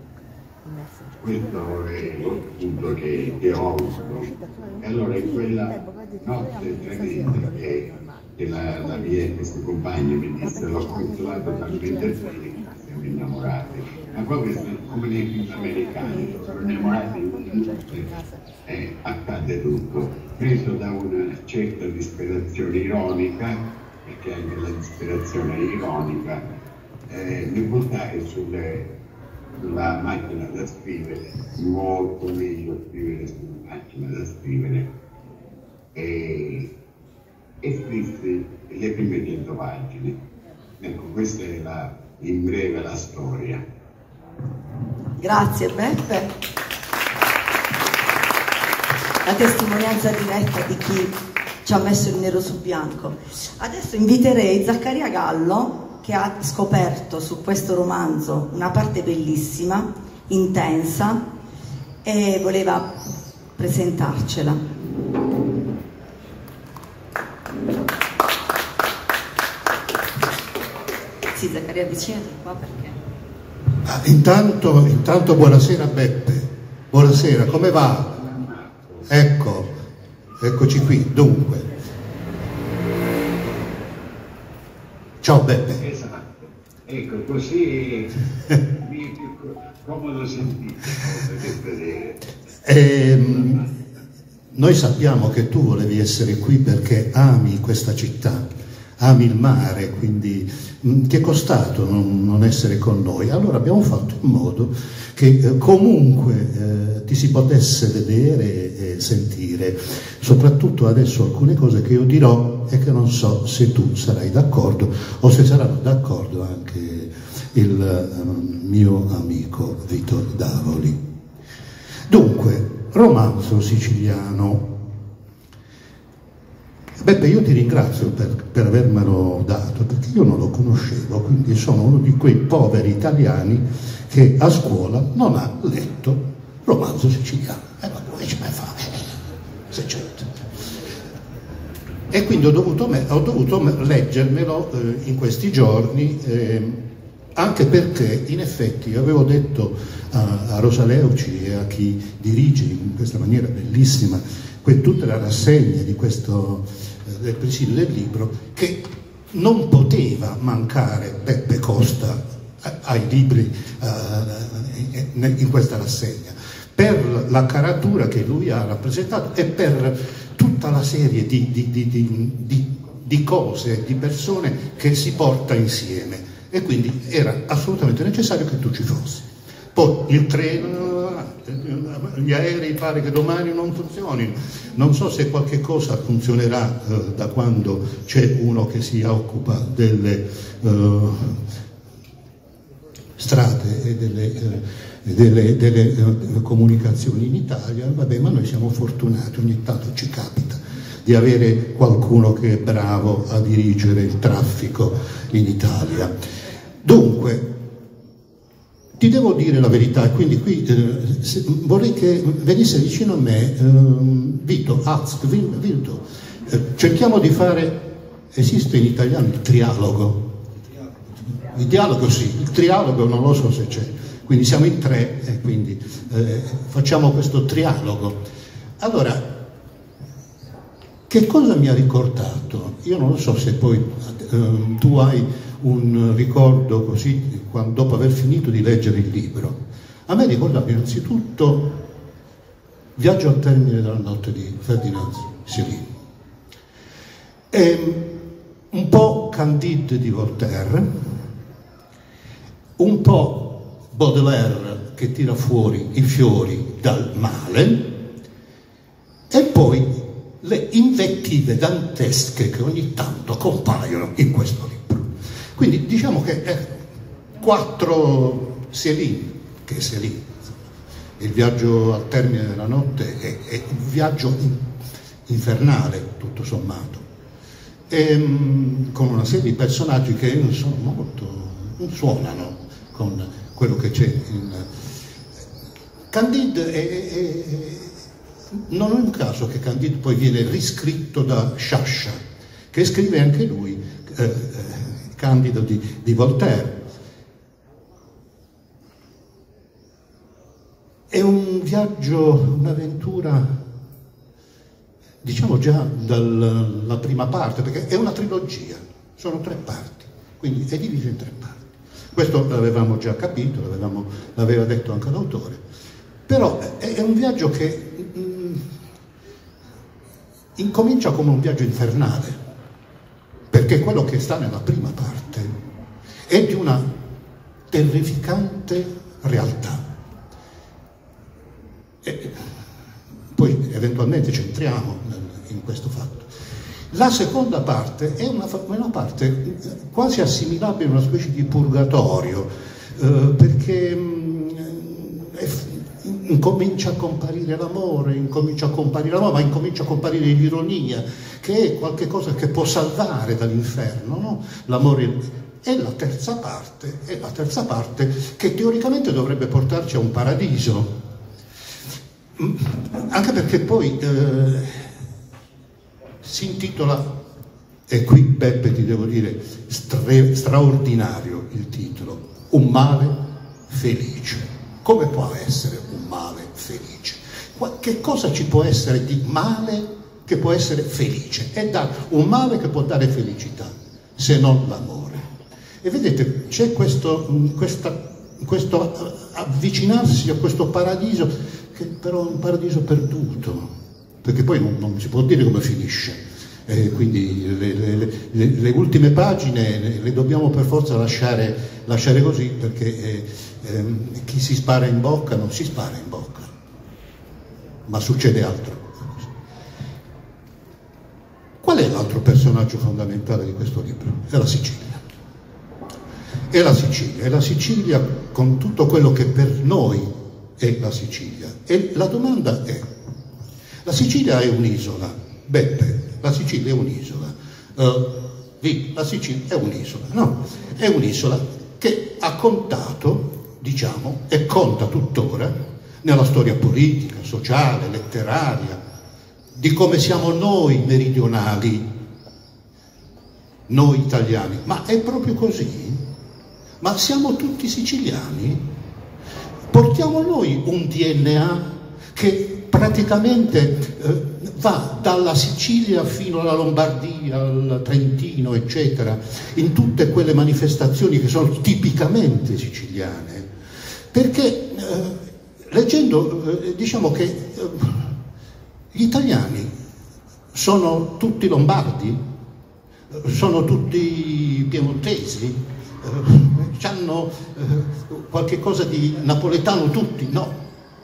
Questo è il punto che, che ho avuto. E allora in quella notte tremenda che, che la, la mia questa compagna mi disse: l'ho consolato talmente bene, siamo innamorati. Ma poi come nei film americani, sono innamorati in tutte, eh, accade tutto. Preso da una certa disperazione ironica, perché anche la disperazione è ironica, eh, mi buttai sulle sulla macchina da scrivere, molto meglio scrivere sulla macchina da scrivere, e, e scrissi le prime cento pagine. Ecco, questa è la, in breve la storia. Grazie Beppe. La testimonianza diretta di chi ci ha messo il nero su bianco. Adesso inviterei Zaccaria Gallo, che ha scoperto su questo romanzo una parte bellissima, intensa, e voleva presentarcela. Sì, Zaccaria, avvicinati qua perché... Ah, intanto, intanto buonasera Beppe, buonasera, come va? Ecco, eccoci qui, dunque. Ciao Beppe. Esatto, ecco, così mi è più comodo sentire che vedere. Ehm, noi sappiamo che tu volevi essere qui perché ami questa città, ami il mare, quindi mh, ti è costato non, non essere con noi. Allora abbiamo fatto in modo che eh, comunque eh, ti si potesse vedere e sentire, soprattutto adesso alcune cose che io dirò e che non so se tu sarai d'accordo o se saranno d'accordo anche il eh, mio amico Vito Davoli. Dunque, romanzo siciliano. Beppe, io ti ringrazio per, per avermelo dato, perché io non lo conoscevo, quindi sono uno di quei poveri italiani che a scuola non ha letto romanzo siciliano. E eh, ma come ce ne fa? Se c'è. E quindi ho dovuto, me, ho dovuto leggermelo eh, in questi giorni, eh, anche perché in effetti avevo detto a, a Rosa Leuci e a chi dirige in questa maniera bellissima que, tutta la rassegna di questo, eh, del presidio del libro, che non poteva mancare Beppe Costa ai libri eh, in questa rassegna, per la caratura che lui ha rappresentato e per tutta la serie di, di, di, di, di, di cose, di persone che si porta insieme, e quindi era assolutamente necessario che tu ci fossi. Poi il treno, gli aerei pare che domani non funzionino, non so se qualche cosa funzionerà eh, da quando c'è uno che si occupa delle eh, strade e delle... Eh, Delle, delle uh, comunicazioni in Italia. Vabbè, ma noi siamo fortunati, ogni tanto ci capita di avere qualcuno che è bravo a dirigere il traffico in Italia. Dunque, ti devo dire la verità, e quindi qui eh, se, vorrei che venisse vicino a me eh, Vito, Azk, Vito, eh, cerchiamo di fare, esiste in italiano il trialogo? Il dialogo sì, il trialogo non lo so se c'è. Quindi siamo in tre e quindi eh, facciamo questo trialogo. Allora, che cosa mi ha ricordato? Io non lo so se poi eh, tu hai un ricordo così, quando, dopo aver finito di leggere il libro. A me ricordava innanzitutto Viaggio al termine della notte di Ferdinand Céline. E un po' Candide di Voltaire, un po' Baudelaire che tira fuori i fiori dal male, e poi le invettive dantesche che ogni tanto compaiono in questo libro. Quindi diciamo che è quattro Céline, che è Céline. Il viaggio al termine della notte è, è un viaggio infernale, tutto sommato, e, con una serie di personaggi che sono molto, non suonano con quello che c'è in Candide. È, è, è, non è un caso che Candide poi viene riscritto da Sciascia, che scrive anche lui eh, eh, Candido di, di Voltaire. È un viaggio, un'avventura, diciamo già dalla prima parte, perché è una trilogia, sono tre parti, quindi è diviso in tre parti. Questo l'avevamo già capito, l'avevamo, l'aveva detto anche l'autore, però è, è un viaggio che mh, incomincia come un viaggio infernale, perché quello che sta nella prima parte è di una terrificante realtà. E poi eventualmente ci entriamo in questo fatto. La seconda parte è una, una parte quasi assimilabile a una specie di purgatorio, eh, perché mh, è, incomincia a comparire l'amore, incomincia a comparire l'amore, ma incomincia a comparire l'ironia, che è qualcosa che può salvare dall'inferno, no? L'amore. E la terza parte, è la terza parte che teoricamente dovrebbe portarci a un paradiso, anche perché poi eh, si intitola, e qui Beppe ti devo dire, stra straordinario il titolo, Un male felice. Come può essere un male felice? Che cosa ci può essere di male che può essere felice? È da un male che può dare felicità, se non l'amore. E vedete, c'è questo, questa, questo avvicinarsi a questo paradiso, che però è un paradiso perduto, perché poi non, non si può dire come finisce, eh, quindi le, le, le, le ultime pagine le, le dobbiamo per forza lasciare, lasciare così, perché eh, eh, chi si spara in bocca non si spara in bocca, ma succede altro. Qual è l'altro personaggio fondamentale di questo libro? È la Sicilia. è la Sicilia, è la Sicilia con tutto quello che per noi è la Sicilia. E la domanda è, la Sicilia è un'isola, Beppe, la Sicilia è un'isola, uh, Vic, la Sicilia è un'isola, no, è un'isola che ha contato, diciamo, e conta tuttora nella storia politica, sociale, letteraria, di come siamo noi meridionali, noi italiani. Ma è proprio così? Ma siamo tutti siciliani? Portiamo noi un D N A che praticamente eh, va dalla Sicilia fino alla Lombardia, al Trentino, eccetera, in tutte quelle manifestazioni che sono tipicamente siciliane. Perché eh, leggendo, eh, diciamo che eh, gli italiani sono tutti lombardi, sono tutti piemontesi, eh, hanno eh, qualche cosa di napoletano tutti, no.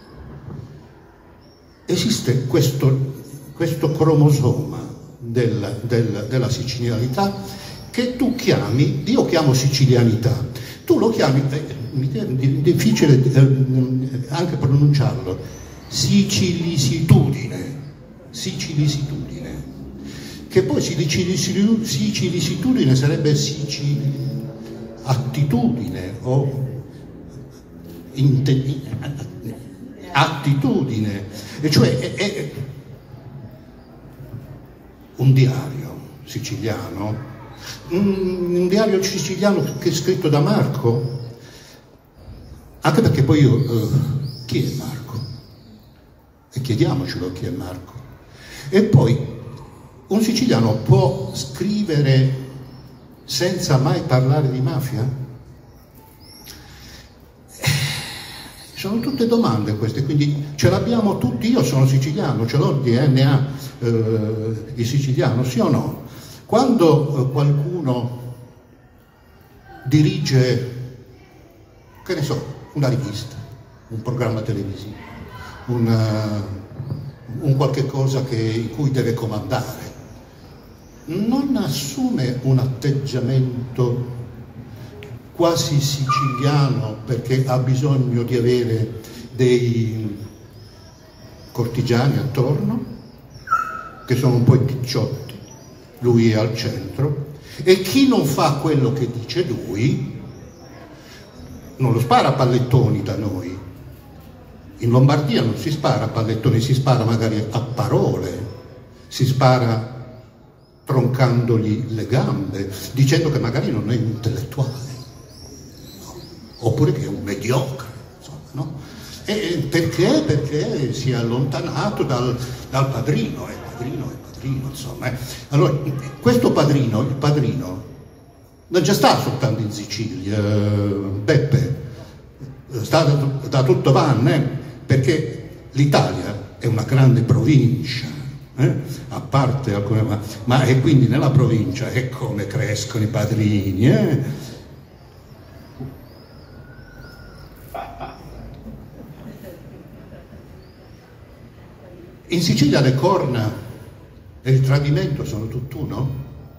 Esiste questo, questo cromosoma della, della, della sicilianità che tu chiami, io chiamo sicilianità, tu lo chiami, è difficile eh, anche pronunciarlo, sicilisitudine, sicilisitudine, che poi sicilisitudine sarebbe attitudine o attitudine, e cioè è, è un diario siciliano, un, un diario siciliano che è scritto da Marco, anche perché poi io, uh, chi è Marco? E chiediamocelo chi è Marco. E poi un siciliano può scrivere senza mai parlare di mafia? Sono tutte domande queste, quindi ce l'abbiamo tutti. Io sono siciliano, ce l'ho il D N A eh, di siciliano, sì o no? Quando eh, qualcuno dirige, che ne so, una rivista, un programma televisivo, una, un qualche cosa che, in cui deve comandare, non assume un atteggiamento quasi siciliano perché ha bisogno di avere dei cortigiani attorno che sono un po' i picciotti, lui è al centro, e chi non fa quello che dice lui non lo spara a pallettoni da noi. In Lombardia non si spara a pallettoni, si spara magari a parole, si spara troncandogli le gambe, dicendo che magari non è un intellettuale, oppure che è un mediocre, insomma, no? E perché? Perché si è allontanato dal, dal padrino, è padrino, è padrino, insomma. Eh. Allora, questo padrino, il padrino, non già sta soltanto in Sicilia, Beppe, sta da, da tutto vanno, eh, perché l'Italia è una grande provincia, eh, a parte alcune, ma, ma è quindi nella provincia è come crescono i padrini, eh. In Sicilia le corna e il tradimento sono tutt'uno,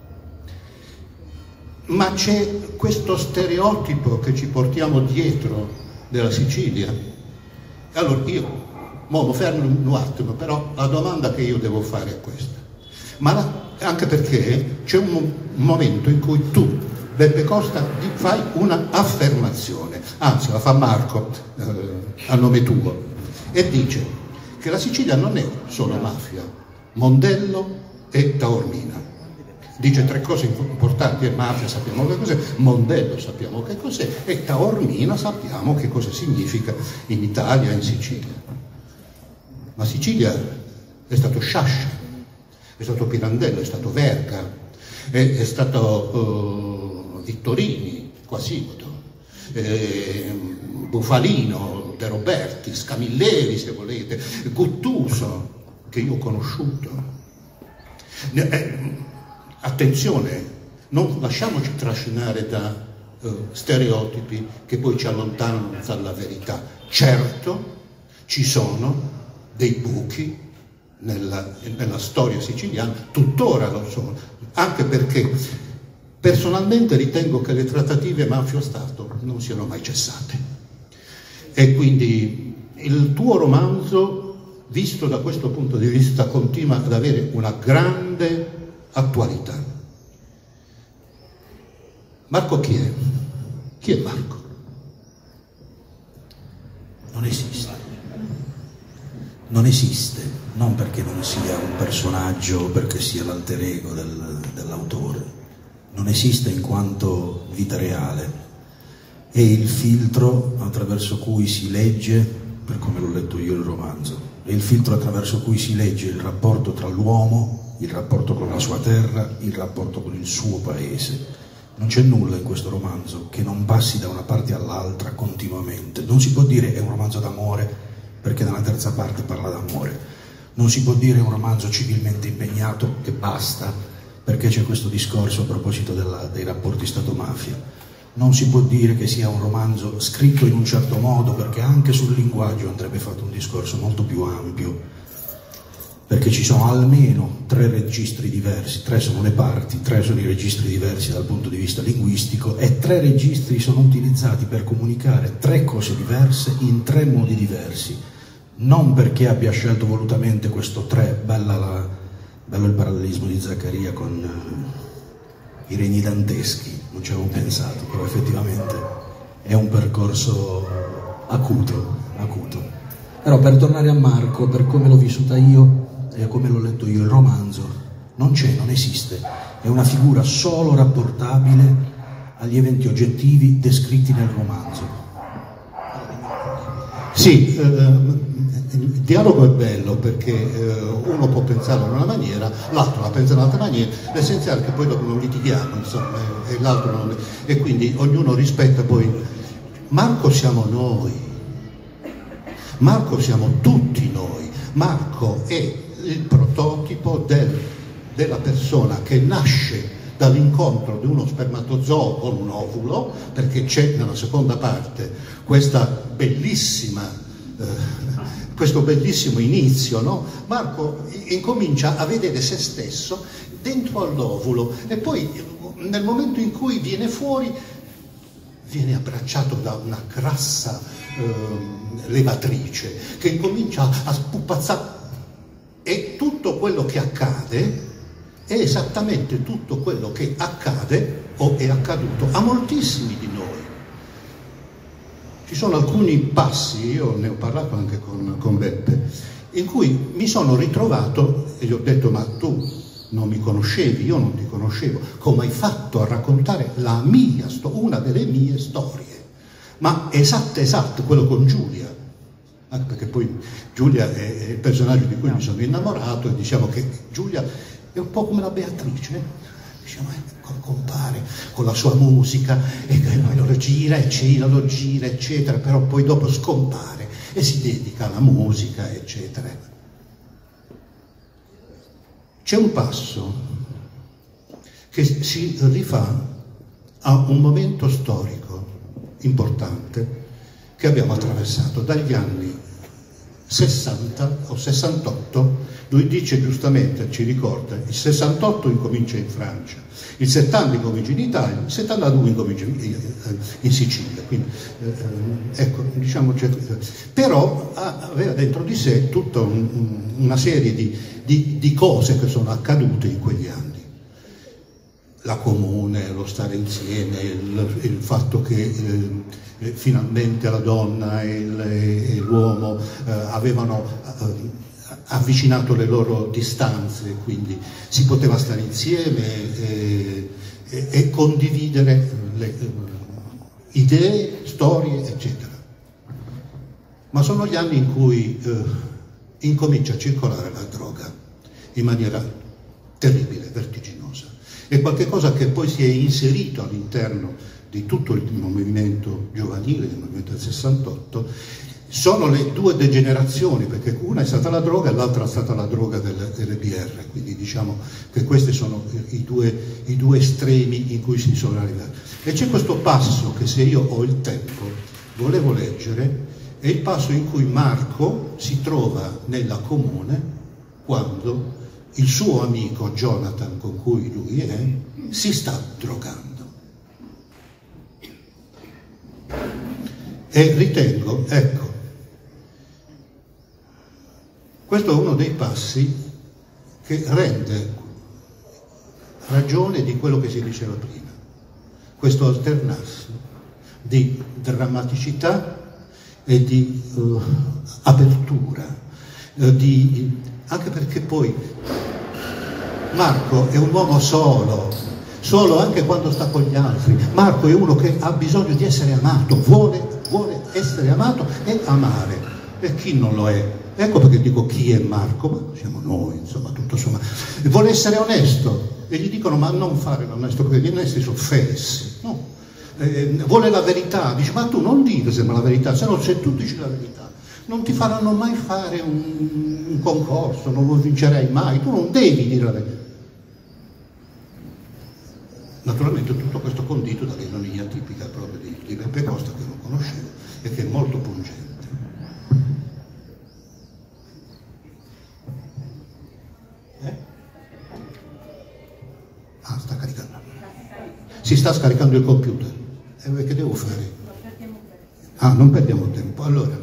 ma c'è questo stereotipo che ci portiamo dietro della Sicilia. E allora io, mo lo fermo un attimo, però la domanda che io devo fare è questa, ma la, anche perché c'è un, un momento in cui tu, Beppe Costa, fai una affermazione, anzi la fa Marco eh, a nome tuo, e dice che la Sicilia non è solo mafia, Mondello e Taormina. Dice tre cose importanti: mafia sappiamo che cos'è, Mondello sappiamo che cos'è, e Taormina sappiamo che cosa significa in Italia e in Sicilia. Ma Sicilia è stato Sciascia, è stato Pirandello, è stato Verga, è, è stato uh, Vittorini, Quasimodo, eh, Bufalino, De Roberti, Scamilleri se volete, Guttuso, che io ho conosciuto. Eh, attenzione, non lasciamoci trascinare da eh, stereotipi che poi ci allontanano dalla verità. Certo, ci sono dei buchi nella, nella storia siciliana, tuttora lo sono, anche perché Personalmente ritengo che le trattative mafio-Stato non siano mai cessate. E quindi il tuo romanzo, visto da questo punto di vista, continua ad avere una grande attualità. Marco chi è? Chi è Marco? Non esiste. Non esiste, non perché non sia un personaggio o perché sia l'alter ego del, dell'autore. Non esiste in quanto vita reale. È il filtro attraverso cui si legge, per come l'ho letto io il romanzo, è il filtro attraverso cui si legge il rapporto tra l'uomo, il rapporto con la sua terra, il rapporto con il suo paese. Non c'è nulla in questo romanzo che non passi da una parte all'altra continuamente. Non si può dire è un romanzo d'amore perché nella terza parte parla d'amore. Non si può dire è un romanzo civilmente impegnato e basta perché c'è questo discorso a proposito della, dei rapporti Stato-mafia. Non si può dire che sia un romanzo scritto in un certo modo perché anche sul linguaggio andrebbe fatto un discorso molto più ampio. Perché ci sono almeno tre registri diversi, tre sono le parti, tre sono i registri diversi dal punto di vista linguistico e tre registri sono utilizzati per comunicare tre cose diverse in tre modi diversi. Non perché abbia scelto volutamente questo tre, bella la, bello il parallelismo di Zaccaria con uh, i regni danteschi, non ci avevo pensato, però effettivamente è un percorso acuto, acuto. Però per tornare a Marco, per come l'ho vissuta io, e come l'ho letto io il romanzo, non c'è, non esiste, è una figura solo rapportabile agli eventi oggettivi descritti nel romanzo. Sì, eh, il dialogo è bello perché eh, uno può pensare in una maniera, l'altro la pensa in un'altra maniera, l'essenziale è che poi dopo non litighiamo, insomma, e l'altro non, e quindi ognuno rispetta poi. Marco siamo noi, Marco siamo tutti noi, Marco è il prototipo del, della persona che nasce dall'incontro di uno spermatozoo con un ovulo, perché c'è nella seconda parte questa bellissima, eh, questo bellissimo inizio, no? Marco incomincia a vedere se stesso dentro all'ovulo e poi nel momento in cui viene fuori viene abbracciato da una grassa eh, levatrice che incomincia a spupazzare. E tutto quello che accade è esattamente tutto quello che accade o è accaduto a moltissimi di noi. Ci sono alcuni passi, io ne ho parlato anche con, con Beppe, in cui mi sono ritrovato e gli ho detto: ma tu non mi conoscevi, io non ti conoscevo, come hai fatto a raccontare la mia, una delle mie storie? Ma esatto, esatto, quello con Giulia. Anche perché poi Giulia è il personaggio di cui mi sono innamorato e diciamo che Giulia è un po' come la Beatrice, diciamo, compare con la sua musica e lo gira e gira, lo gira eccetera, però poi dopo scompare e si dedica alla musica eccetera. C'è un passo che si rifà a un momento storico importante che abbiamo attraversato dagli anni sessanta o sessantotto. Lui dice giustamente, ci ricorda, il sessantotto incomincia in Francia, il settanta incomincia in Italia, il settantadue incomincia in, in Sicilia, quindi eh, ecco, diciamo, però aveva dentro di sé tutta un, una serie di, di, di cose che sono accadute in quegli anni. La comune, lo stare insieme, il, il fatto che eh, finalmente la donna e, il, e l'uomo eh, avevano eh, avvicinato le loro distanze, quindi si poteva stare insieme e, e, e condividere le eh, idee, storie, eccetera. Ma sono gli anni in cui eh, incomincia a circolare la droga in maniera terribile, vertiginosa. È qualcosa che poi si è inserito all'interno di tutto il movimento giovanile, del movimento del sessantotto. Sono le due degenerazioni, perché una è stata la droga e l'altra è stata la droga delle, delle B R, quindi diciamo che questi sono i due, i due estremi in cui si sono arrivati. E c'è questo passo che, se io ho il tempo, volevo leggere, è il passo in cui Marco si trova nella comune quando il suo amico Jonathan, con cui lui è, si sta drogando. E ritengo, ecco, questo è uno dei passi che rende ragione di quello che si diceva prima, questo alternarsi di drammaticità e di uh, apertura, uh, di, anche perché poi Marco è un uomo solo, solo anche quando sta con gli altri. Marco è uno che ha bisogno di essere amato, vuole, vuole essere amato e amare, e chi non lo è? Ecco perché dico chi è Marco, ma siamo noi, insomma, tutto sommato. Vuole essere onesto, e gli dicono ma non fare l'onesto, perché gli onesti sono fessi, no? Eh, vuole la verità, dice ma tu non dire sembra la verità, se no se tu dici la verità non ti faranno mai fare un, un concorso, non lo vincerai mai, tu non devi dire la verità. Naturalmente tutto questo condito dall'ironia tipica proprio di, di Beppe Costa, che non conoscevo e che è molto pungente. Eh? Ah, sta caricando. Si sta scaricando il computer. E che devo fare? Ah, non perdiamo tempo. Allora,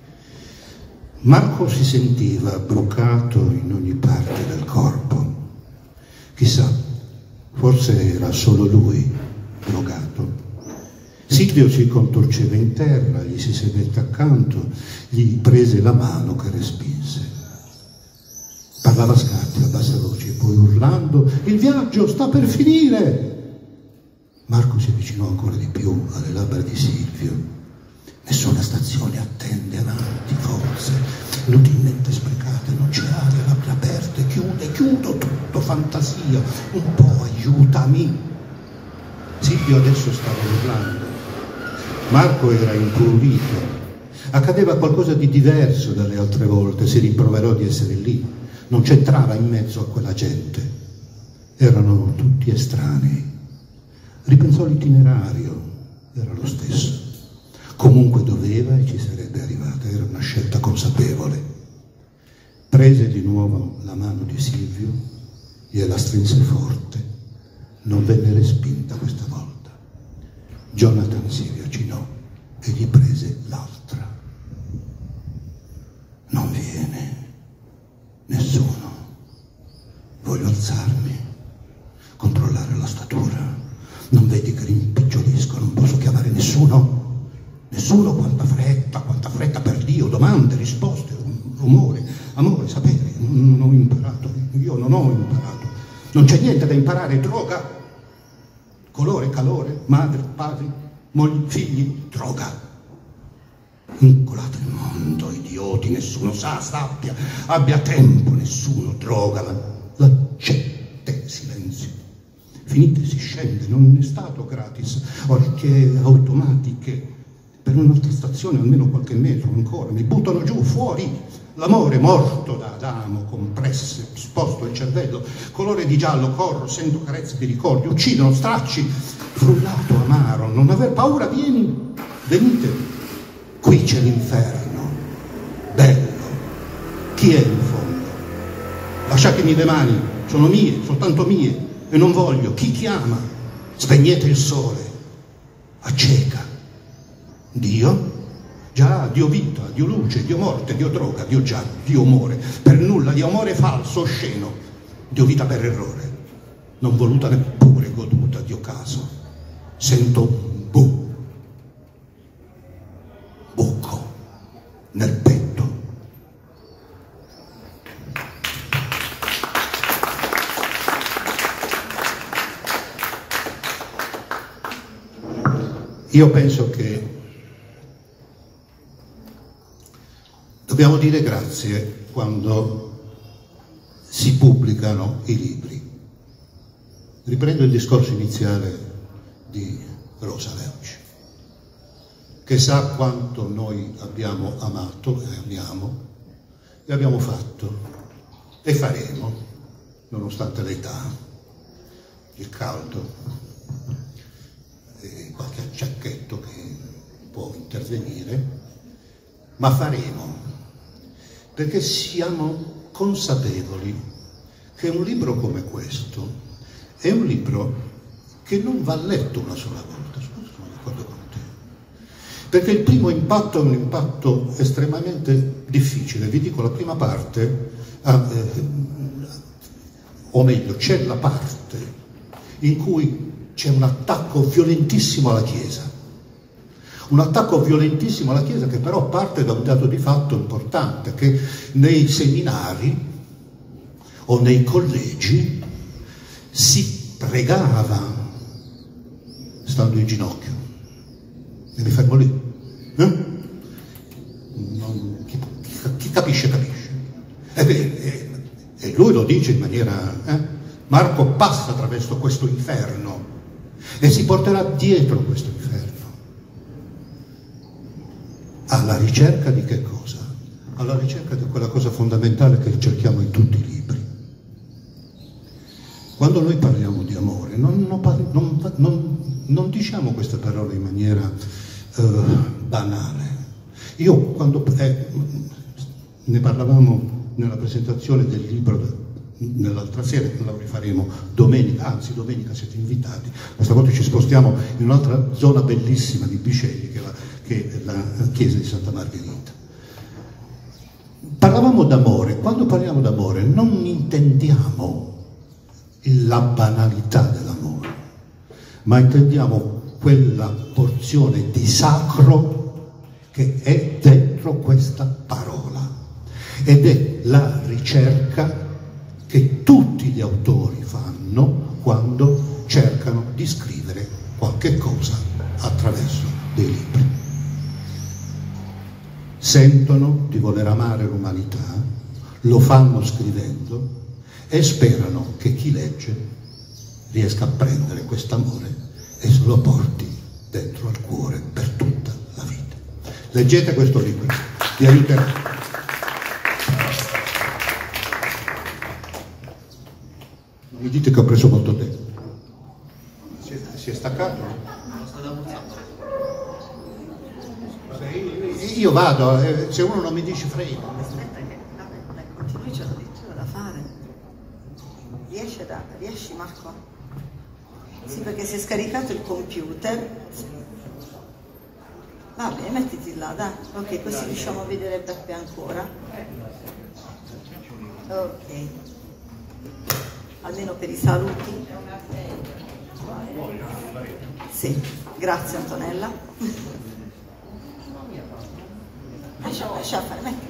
Marco si sentiva brucato in ogni parte del corpo. Chissà, forse era solo lui drogato. Silvio si contorceva in terra, gli si sedette accanto, gli prese la mano che respinse. Parlava a scatti, a bassa voce, poi urlando: il viaggio sta per finire! Marco si avvicinò ancora di più alle labbra di Silvio. Nessuna stazione attende, avanti, forze, inutilmente sprecate, non c'è aria, labbra aperte, chiude, chiudo tutto, fantasia, un po' aiutami. Silvio adesso stava urlando. Marco era impurito. Accadeva qualcosa di diverso dalle altre volte, si rimproverò di essere lì. Non c'entrava in mezzo a quella gente. Erano tutti estranei. Ripensò l'itinerario, era lo stesso. Comunque doveva e ci sarebbe arrivata, era una scelta consapevole. Prese di nuovo la mano di Silvio, gliela strinse forte, non venne respinta questa volta. Jonathan si avvicinò e gli prese l'altra. Non viene nessuno. Voglio alzarmi, controllare la statura. Non vedi che rimpicciolisco, non posso chiamare nessuno? Nessuno? Quanta fretta, quanta fretta, per Dio, domande, risposte, rumore, amore, sapere. Non ho imparato, io non ho imparato. Non c'è niente da imparare, droga, colore, calore, madre, padri, mogli, figli, droga. Incolate il mondo, idioti, nessuno sa, sappia, abbia tempo, nessuno, droga, la, la gente, silenzio. Finite si scende, non è stato gratis, orecchie automatiche, per un'altra stazione almeno qualche metro ancora, mi buttano giù, fuori, l'amore morto da Adamo, compresse, sposto il cervello, colore di giallo, corro, sento carezze di ricordi, uccidono, stracci, frullato, amaro, non aver paura, vieni, venite, qui c'è l'inferno, bello, chi è in fondo? Lasciatemi le mani, sono mie, soltanto mie, e non voglio, chi chiama? Spegnete il sole, acceca. Dio? Già, Dio vita, Dio luce, Dio morte, Dio droga, Dio già, Dio amore, per nulla, Dio amore falso, osceno, Dio vita per errore, non voluta neppure goduta, Dio caso. Sento un bu, buco nel petto. Io penso che dobbiamo dire grazie quando si pubblicano i libri. Riprendo il discorso iniziale di Rosa Leuci, che sa quanto noi abbiamo amato e amiamo e abbiamo fatto e faremo, nonostante l'età, il caldo, e qualche acciacchetto che può intervenire, ma faremo perché siamo consapevoli che un libro come questo è un libro che non va letto una sola volta. Scusa, sono d'accordo con te. Perché il primo impatto è un impatto estremamente difficile. Vi dico la prima parte, ah, eh, o meglio, c'è la parte in cui c'è un attacco violentissimo alla Chiesa. Un attacco violentissimo alla Chiesa che però parte da un dato di fatto importante, che nei seminari o nei collegi si pregava stando in ginocchio. E mi fermo lì. Eh? Non, chi, chi capisce, capisce. E, e, e lui lo dice in maniera... Eh? Marco passa attraverso questo inferno e si porterà dietro questo inferno. Alla ricerca di che cosa? Alla ricerca di quella cosa fondamentale che cerchiamo in tutti i libri. Quando noi parliamo di amore, non, non, non, non, non diciamo queste parole in maniera eh, banale. Io quando eh, ne parlavamo nella presentazione del libro nell'altra sera, la rifaremo domenica, anzi domenica siete invitati, questa volta ci spostiamo in un'altra zona bellissima di Bisceglie che è la, che è la chiesa di Santa Margherita. Parlavamo d'amore. Quando parliamo d'amore non intendiamo la banalità dell'amore, ma intendiamo quella porzione di sacro che è dentro questa parola, ed è la ricerca che tutti gli autori fanno quando cercano di scrivere qualche cosa attraverso dei libri. Sentono di voler amare l'umanità, lo fanno scrivendo e sperano che chi legge riesca a prendere quest'amore e se lo porti dentro al cuore per tutta la vita. Leggete questo libro, vi aiuterà. Non mi dite che ho preso molto tempo. Si è, si è staccato? Se io vado, eh, se uno non mi dice frega. Aspetta che, vabbè, continui, c'è addirittura da fare. Riesci, da, riesci Marco? Sì, perché si è scaricato il computer. Va bene, mettiti là, dai. Ok, così riusciamo a vedere Beppe ancora. Ok. Almeno per i saluti. Sì, grazie Antonella. Lascia, lascia fare, metti.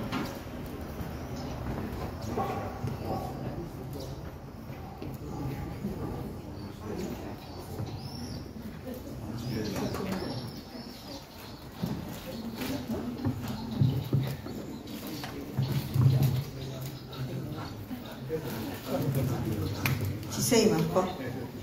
Ci sei Marco?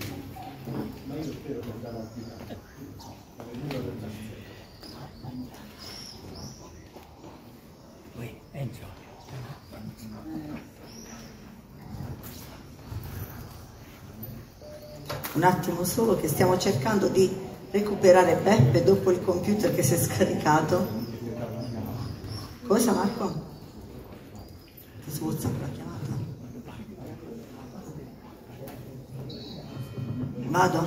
Un attimo solo che stiamo cercando di recuperare Beppe dopo il computer che si è scaricato. Cosa Marco? Ti smuzza la chiamata. Vado?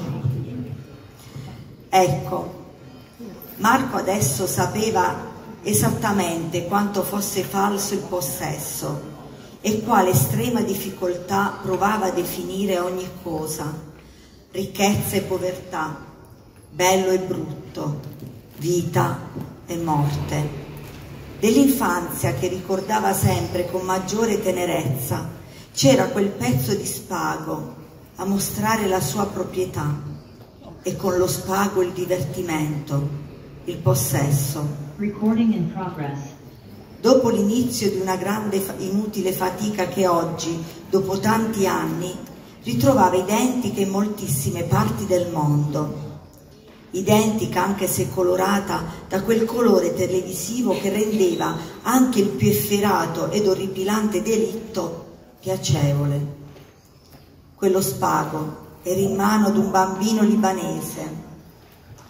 Ecco, Marco adesso sapeva esattamente quanto fosse falso il possesso e quale estrema difficoltà provava a definire ogni cosa. Ricchezza e povertà, bello e brutto, vita e morte. Dell'infanzia che ricordava sempre con maggiore tenerezza c'era quel pezzo di spago a mostrare la sua proprietà e con lo spago il divertimento, il possesso. Recording in progress. Dopo l'inizio di una grande inutile fatica che oggi, dopo tanti anni, ritrovava identica in moltissime parti del mondo, identica anche se colorata da quel colore televisivo che rendeva anche il più efferato ed orripilante delitto piacevole. Quello spago era in mano ad un bambino libanese,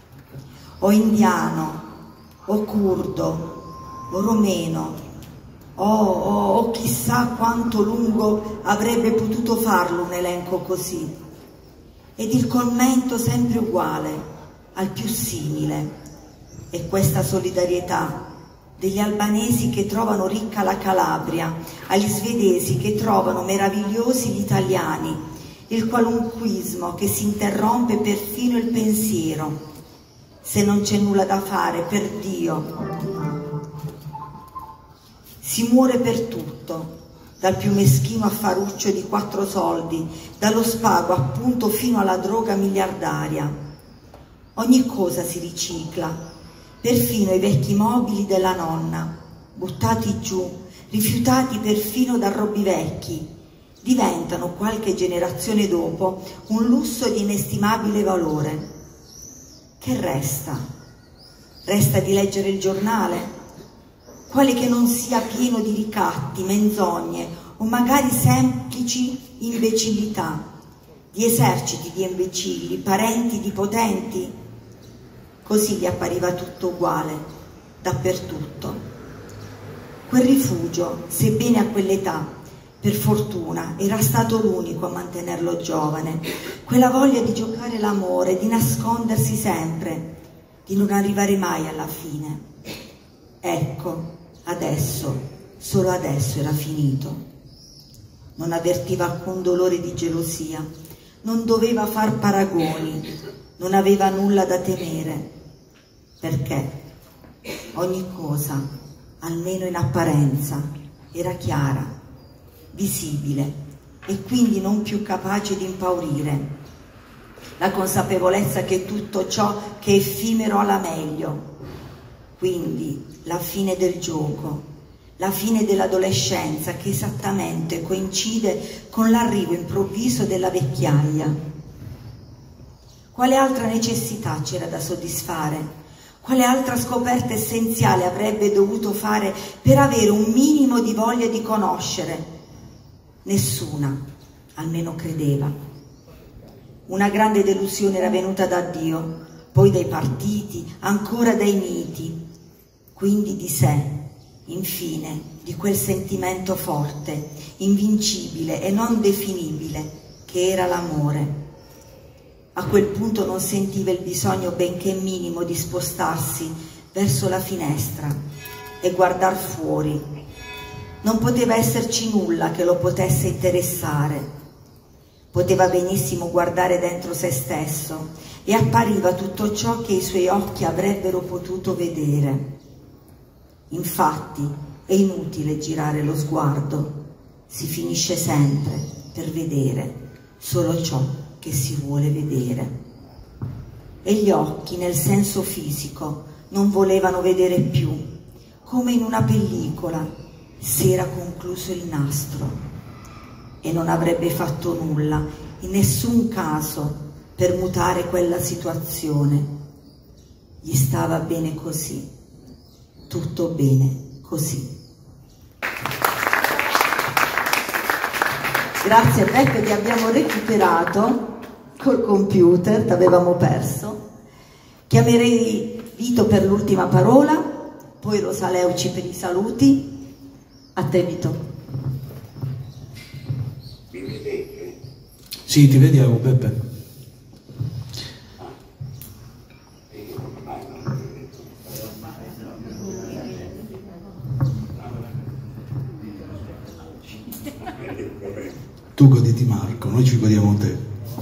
o indiano, o curdo, o romeno, Oh, oh, oh, chissà quanto lungo avrebbe potuto farlo un elenco così. Ed il commento sempre uguale, al più simile. E questa solidarietà degli albanesi che trovano ricca la Calabria, agli svedesi che trovano meravigliosi gli italiani, il qualunquismo che si interrompe perfino il pensiero. Se non c'è nulla da fare, per Dio, si muore per tutto, dal più meschino affaruccio di quattro soldi, dallo spago appunto fino alla droga miliardaria. Ogni cosa si ricicla, perfino i vecchi mobili della nonna, buttati giù, rifiutati perfino da robbivecchi, diventano qualche generazione dopo un lusso di inestimabile valore. Che resta? Resta di leggere il giornale? Quale che non sia pieno di ricatti, menzogne o magari semplici imbecillità, di eserciti di imbecilli, parenti di potenti. Così gli appariva tutto uguale, dappertutto. Quel rifugio, sebbene a quell'età, per fortuna, era stato l'unico a mantenerlo giovane, quella voglia di giocare l'amore, di nascondersi sempre, di non arrivare mai alla fine. Ecco, adesso, solo adesso era finito. Non avvertiva alcun dolore di gelosia, non doveva far paragoni, non aveva nulla da temere, perché ogni cosa, almeno in apparenza, era chiara, visibile e quindi non più capace di impaurire. La consapevolezza che tutto ciò che è effimero alla meglio, quindi la fine del gioco, la fine dell'adolescenza che esattamente coincide con l'arrivo improvviso della vecchiaia. Quale altra necessità c'era da soddisfare? Quale altra scoperta essenziale avrebbe dovuto fare per avere un minimo di voglia di conoscere? Nessuna, almeno credeva. Una grande delusione era venuta da Dio, poi dai partiti, ancora dai miti, quindi di sé, infine, di quel sentimento forte, invincibile e non definibile che era l'amore. A quel punto non sentiva il bisogno, benché minimo, di spostarsi verso la finestra e guardar fuori. Non poteva esserci nulla che lo potesse interessare. Poteva benissimo guardare dentro se stesso e appariva tutto ciò che i suoi occhi avrebbero potuto vedere. Infatti è inutile girare lo sguardo, si finisce sempre per vedere solo ciò che si vuole vedere. E gli occhi, nel senso fisico, non volevano vedere più, come in una pellicola. Si era concluso il nastro e non avrebbe fatto nulla, in nessun caso, per mutare quella situazione. Gli stava bene così, tutto bene così. Grazie Beppe, ti abbiamo recuperato col computer, t'avevamo perso. Chiamerei Vito per l'ultima parola, poi Rosaleuci per i saluti. A te Vito. Mi vedete? Sì, ti vediamo Beppe. Tu goditi Marco, noi ci godiamo te.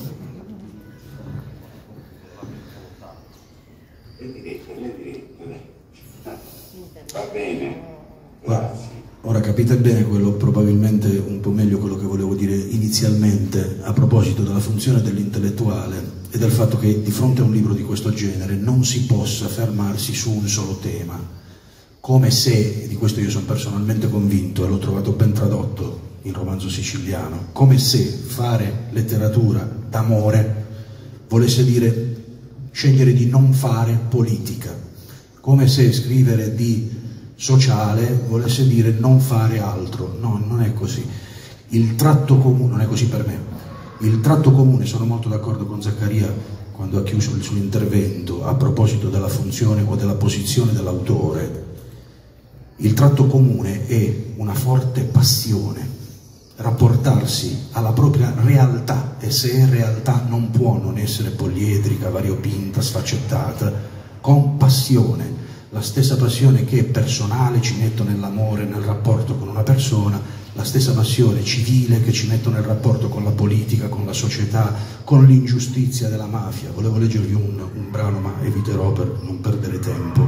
Va bene. Grazie. Ora capite bene quello, probabilmente un po' meglio quello che volevo dire inizialmente a proposito della funzione dell'intellettuale e del fatto che di fronte a un libro di questo genere non si possa fermarsi su un solo tema, come se, e di questo io sono personalmente convinto e l'ho trovato ben tradotto in Romanzo siciliano, come se fare letteratura d'amore volesse dire scegliere di non fare politica, come se scrivere di sociale volesse dire non fare altro. No, non è così. Il tratto comune, non è così per me, il tratto comune, sono molto d'accordo con Zaccaria quando ha chiuso il suo intervento a proposito della funzione o della posizione dell'autore, il tratto comune è una una forte passione, rapportarsi alla propria realtà, e se è realtà non può non essere poliedrica, variopinta, sfaccettata, con passione, la stessa passione che è personale ci metto nell'amore, nel rapporto con una persona, la stessa passione civile che ci metto nel rapporto con la politica, con la società, con l'ingiustizia della mafia. Volevo leggervi un, un brano, ma eviterò per non perdere tempo.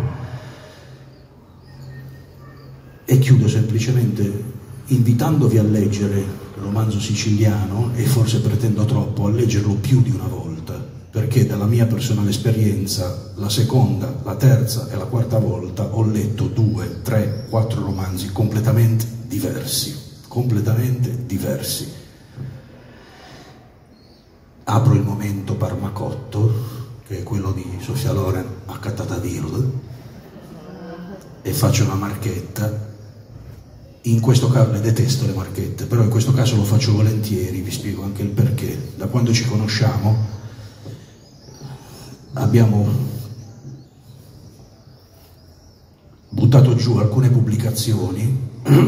E chiudo semplicemente invitandovi a leggere il romanzo siciliano, e forse pretendo troppo, a leggerlo più di una volta, perché dalla mia personale esperienza la seconda, la terza e la quarta volta ho letto due, tre, quattro romanzi completamente diversi. completamente diversi. Apro il momento Parmacotto, che è quello di Sofia Loren a Catataville, e faccio una marchetta. In questo caso le detesto le marchette, però in questo caso lo faccio volentieri, vi spiego anche il perché. Da quando ci conosciamo abbiamo buttato giù alcune pubblicazioni,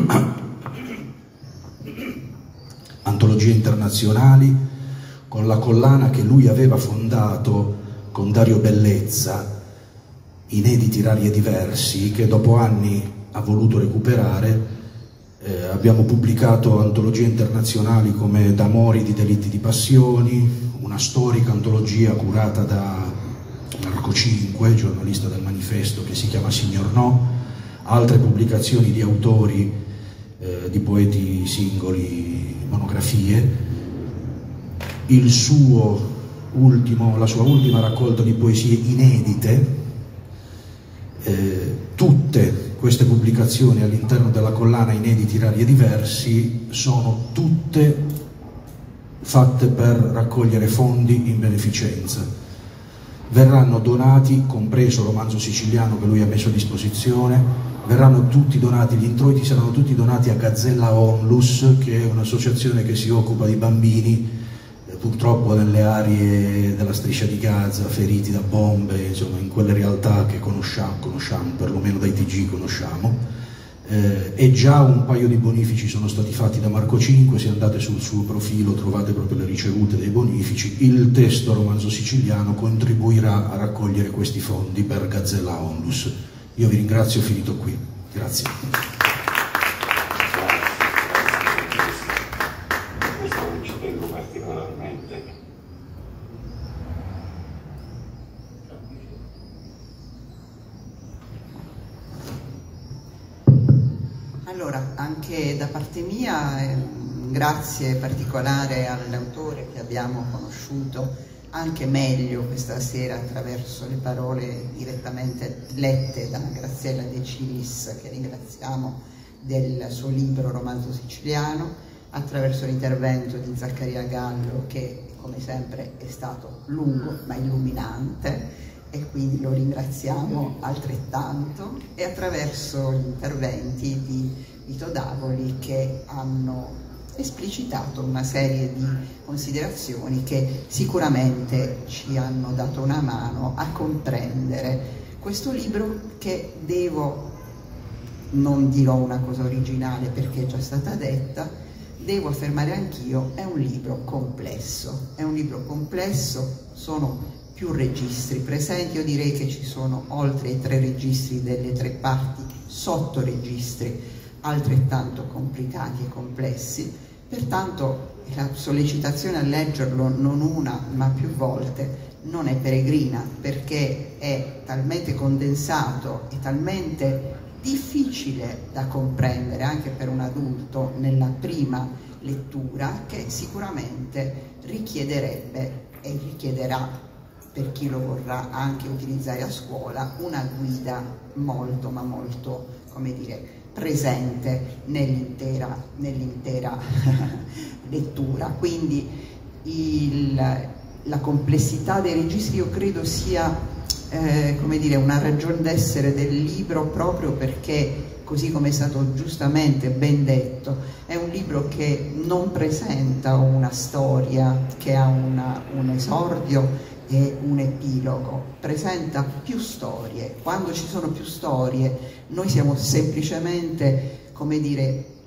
antologie internazionali, con la collana che lui aveva fondato con Dario Bellezza, Inediti rari e diversi, che dopo anni ha voluto recuperare. Eh, abbiamo pubblicato antologie internazionali come D'amori, di delitti, di passioni, una storica antologia curata da Marco cinque, giornalista del Manifesto, che si chiama Signor No, altre pubblicazioni di autori, eh, di poeti singoli, monografie, il suo ultimo, la sua ultima raccolta di poesie inedite. Eh, tutte queste pubblicazioni all'interno della collana Inediti rari e diversi sono tutte fatte per raccogliere fondi in beneficenza. Verranno donati, compreso il romanzo siciliano che lui ha messo a disposizione, verranno tutti donati, gli introiti saranno tutti donati a Gazzella Onlus, che è un'associazione che si occupa di bambini eh, purtroppo nelle aree della striscia di Gaza, feriti da bombe, insomma in quelle realtà che conosciamo, conosciamo perlomeno dai T G conosciamo. Eh, e già un paio di bonifici sono stati fatti da Marco cinque, se andate sul suo profilo trovate proprio le ricevute dei bonifici. Il testo romanzo siciliano contribuirà a raccogliere questi fondi per Gazzella Onlus. Io vi ringrazio, ho finito qui. Grazie. Questo ci tengo particolarmente. Allora, anche da parte mia, eh, grazie particolare all'autore che abbiamo conosciuto anche meglio questa sera attraverso le parole direttamente lette da Graziella De Cilis, che ringraziamo del suo libro Romanzo siciliano, attraverso l'intervento di Zaccaria Gallo, che come sempre è stato lungo ma illuminante, e quindi lo ringraziamo altrettanto, e attraverso gli interventi di Vito Davoli, che hanno esplicitato una serie di considerazioni che sicuramente ci hanno dato una mano a comprendere questo libro, che devo, non dirò una cosa originale perché è già stata detta, devo affermare anch'io, è un libro complesso, è un libro complesso, sono più registri presenti, io direi che ci sono oltre i tre registri delle tre parti, sottoregistri altrettanto complicati e complessi. Pertanto la sollecitazione a leggerlo non una ma più volte non è peregrina, perché è talmente condensato e talmente difficile da comprendere anche per un adulto nella prima lettura, che sicuramente richiederebbe e richiederà, per chi lo vorrà anche utilizzare a scuola, una guida molto ma molto, come dire, presente nell'intera nell'intera lettura. Quindi il, la complessità dei registri io credo sia eh, come dire, una ragione d'essere del libro, proprio perché, così come è stato giustamente ben detto, è un libro che non presenta una storia che ha una, un esordio e un epilogo, presenta più storie. Quando ci sono più storie noi siamo semplicemente, come dire,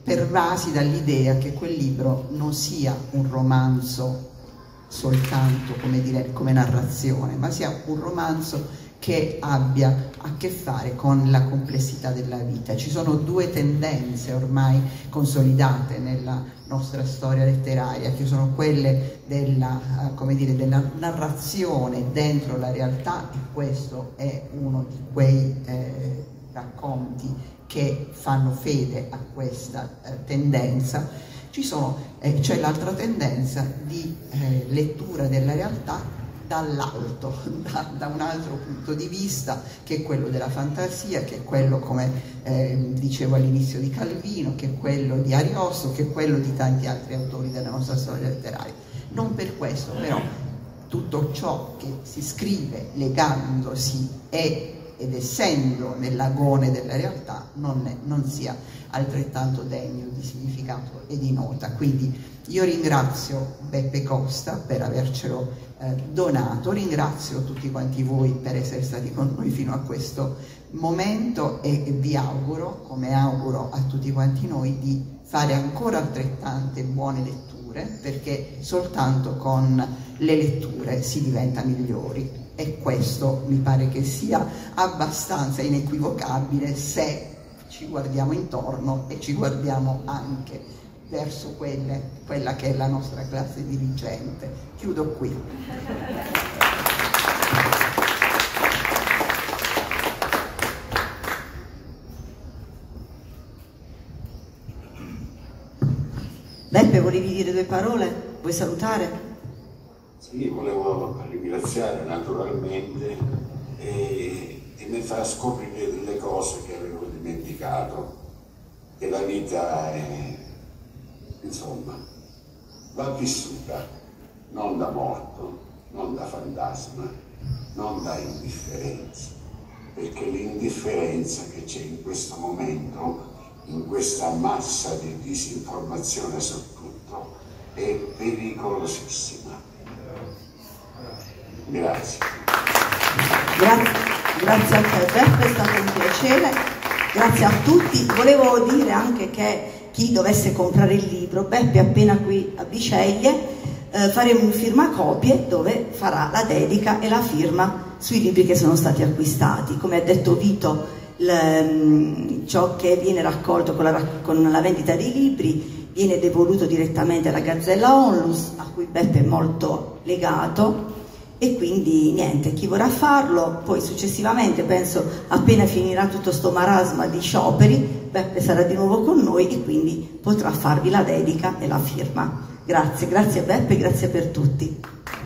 pervasi dall'idea che quel libro non sia un romanzo soltanto, come dire, come narrazione, ma sia un romanzo che abbia a che fare con la complessità della vita. Ci sono due tendenze ormai consolidate nella nostra storia letteraria, che sono quelle della, uh, come dire, della narrazione dentro la realtà, e questo è uno di quei eh, racconti che fanno fede a questa eh, tendenza. Ci sono, eh, c'è l'altra tendenza di eh, lettura della realtà dall'alto, da, da un altro punto di vista, che è quello della fantasia, che è quello, come eh, dicevo all'inizio, di Calvino, che è quello di Ariosto, che è quello di tanti altri autori della nostra storia letteraria. Non per questo però tutto ciò che si scrive legandosi e ed essendo nell'agone della realtà non, è, non sia altrettanto degno di significato e di nota. Quindi io ringrazio Beppe Costa per avercelo eh, donato, ringrazio tutti quanti voi per essere stati con noi fino a questo momento e, e vi auguro, come auguro a tutti quanti noi, di fare ancora altrettante buone letture, perché soltanto con le letture si diventa migliori. E questo mi pare che sia abbastanza inequivocabile se ci guardiamo intorno e ci guardiamo anche verso quelle, quella che è la nostra classe dirigente. Chiudo qui. Beppe, volevi dire due parole? Vuoi salutare? Sì, volevo ringraziare naturalmente e, e mi fa scoprire delle cose che avevo dimenticato, che la vita è, insomma, va vissuta, non da morto, non da fantasma, non da indifferenza, perché l'indifferenza che c'è in questo momento, in questa massa di disinformazione su tutto, è pericolosissima. Grazie. Grazie, grazie a te Beppe, è stato un piacere, grazie a tutti. Volevo dire anche che chi dovesse comprare il libro, Beppe appena qui a Biceglie, eh, faremo un firmacopie dove farà la dedica e la firma sui libri che sono stati acquistati. Come ha detto Vito, il, ciò che viene raccolto con la, con la vendita dei libri viene devoluto direttamente alla Gazzella Onlus, a cui Beppe è molto legato. E quindi niente, chi vorrà farlo, poi successivamente, penso appena finirà tutto sto marasma di scioperi, Beppe sarà di nuovo con noi e quindi potrà farvi la dedica e la firma. Grazie, grazie Beppe, grazie per tutti.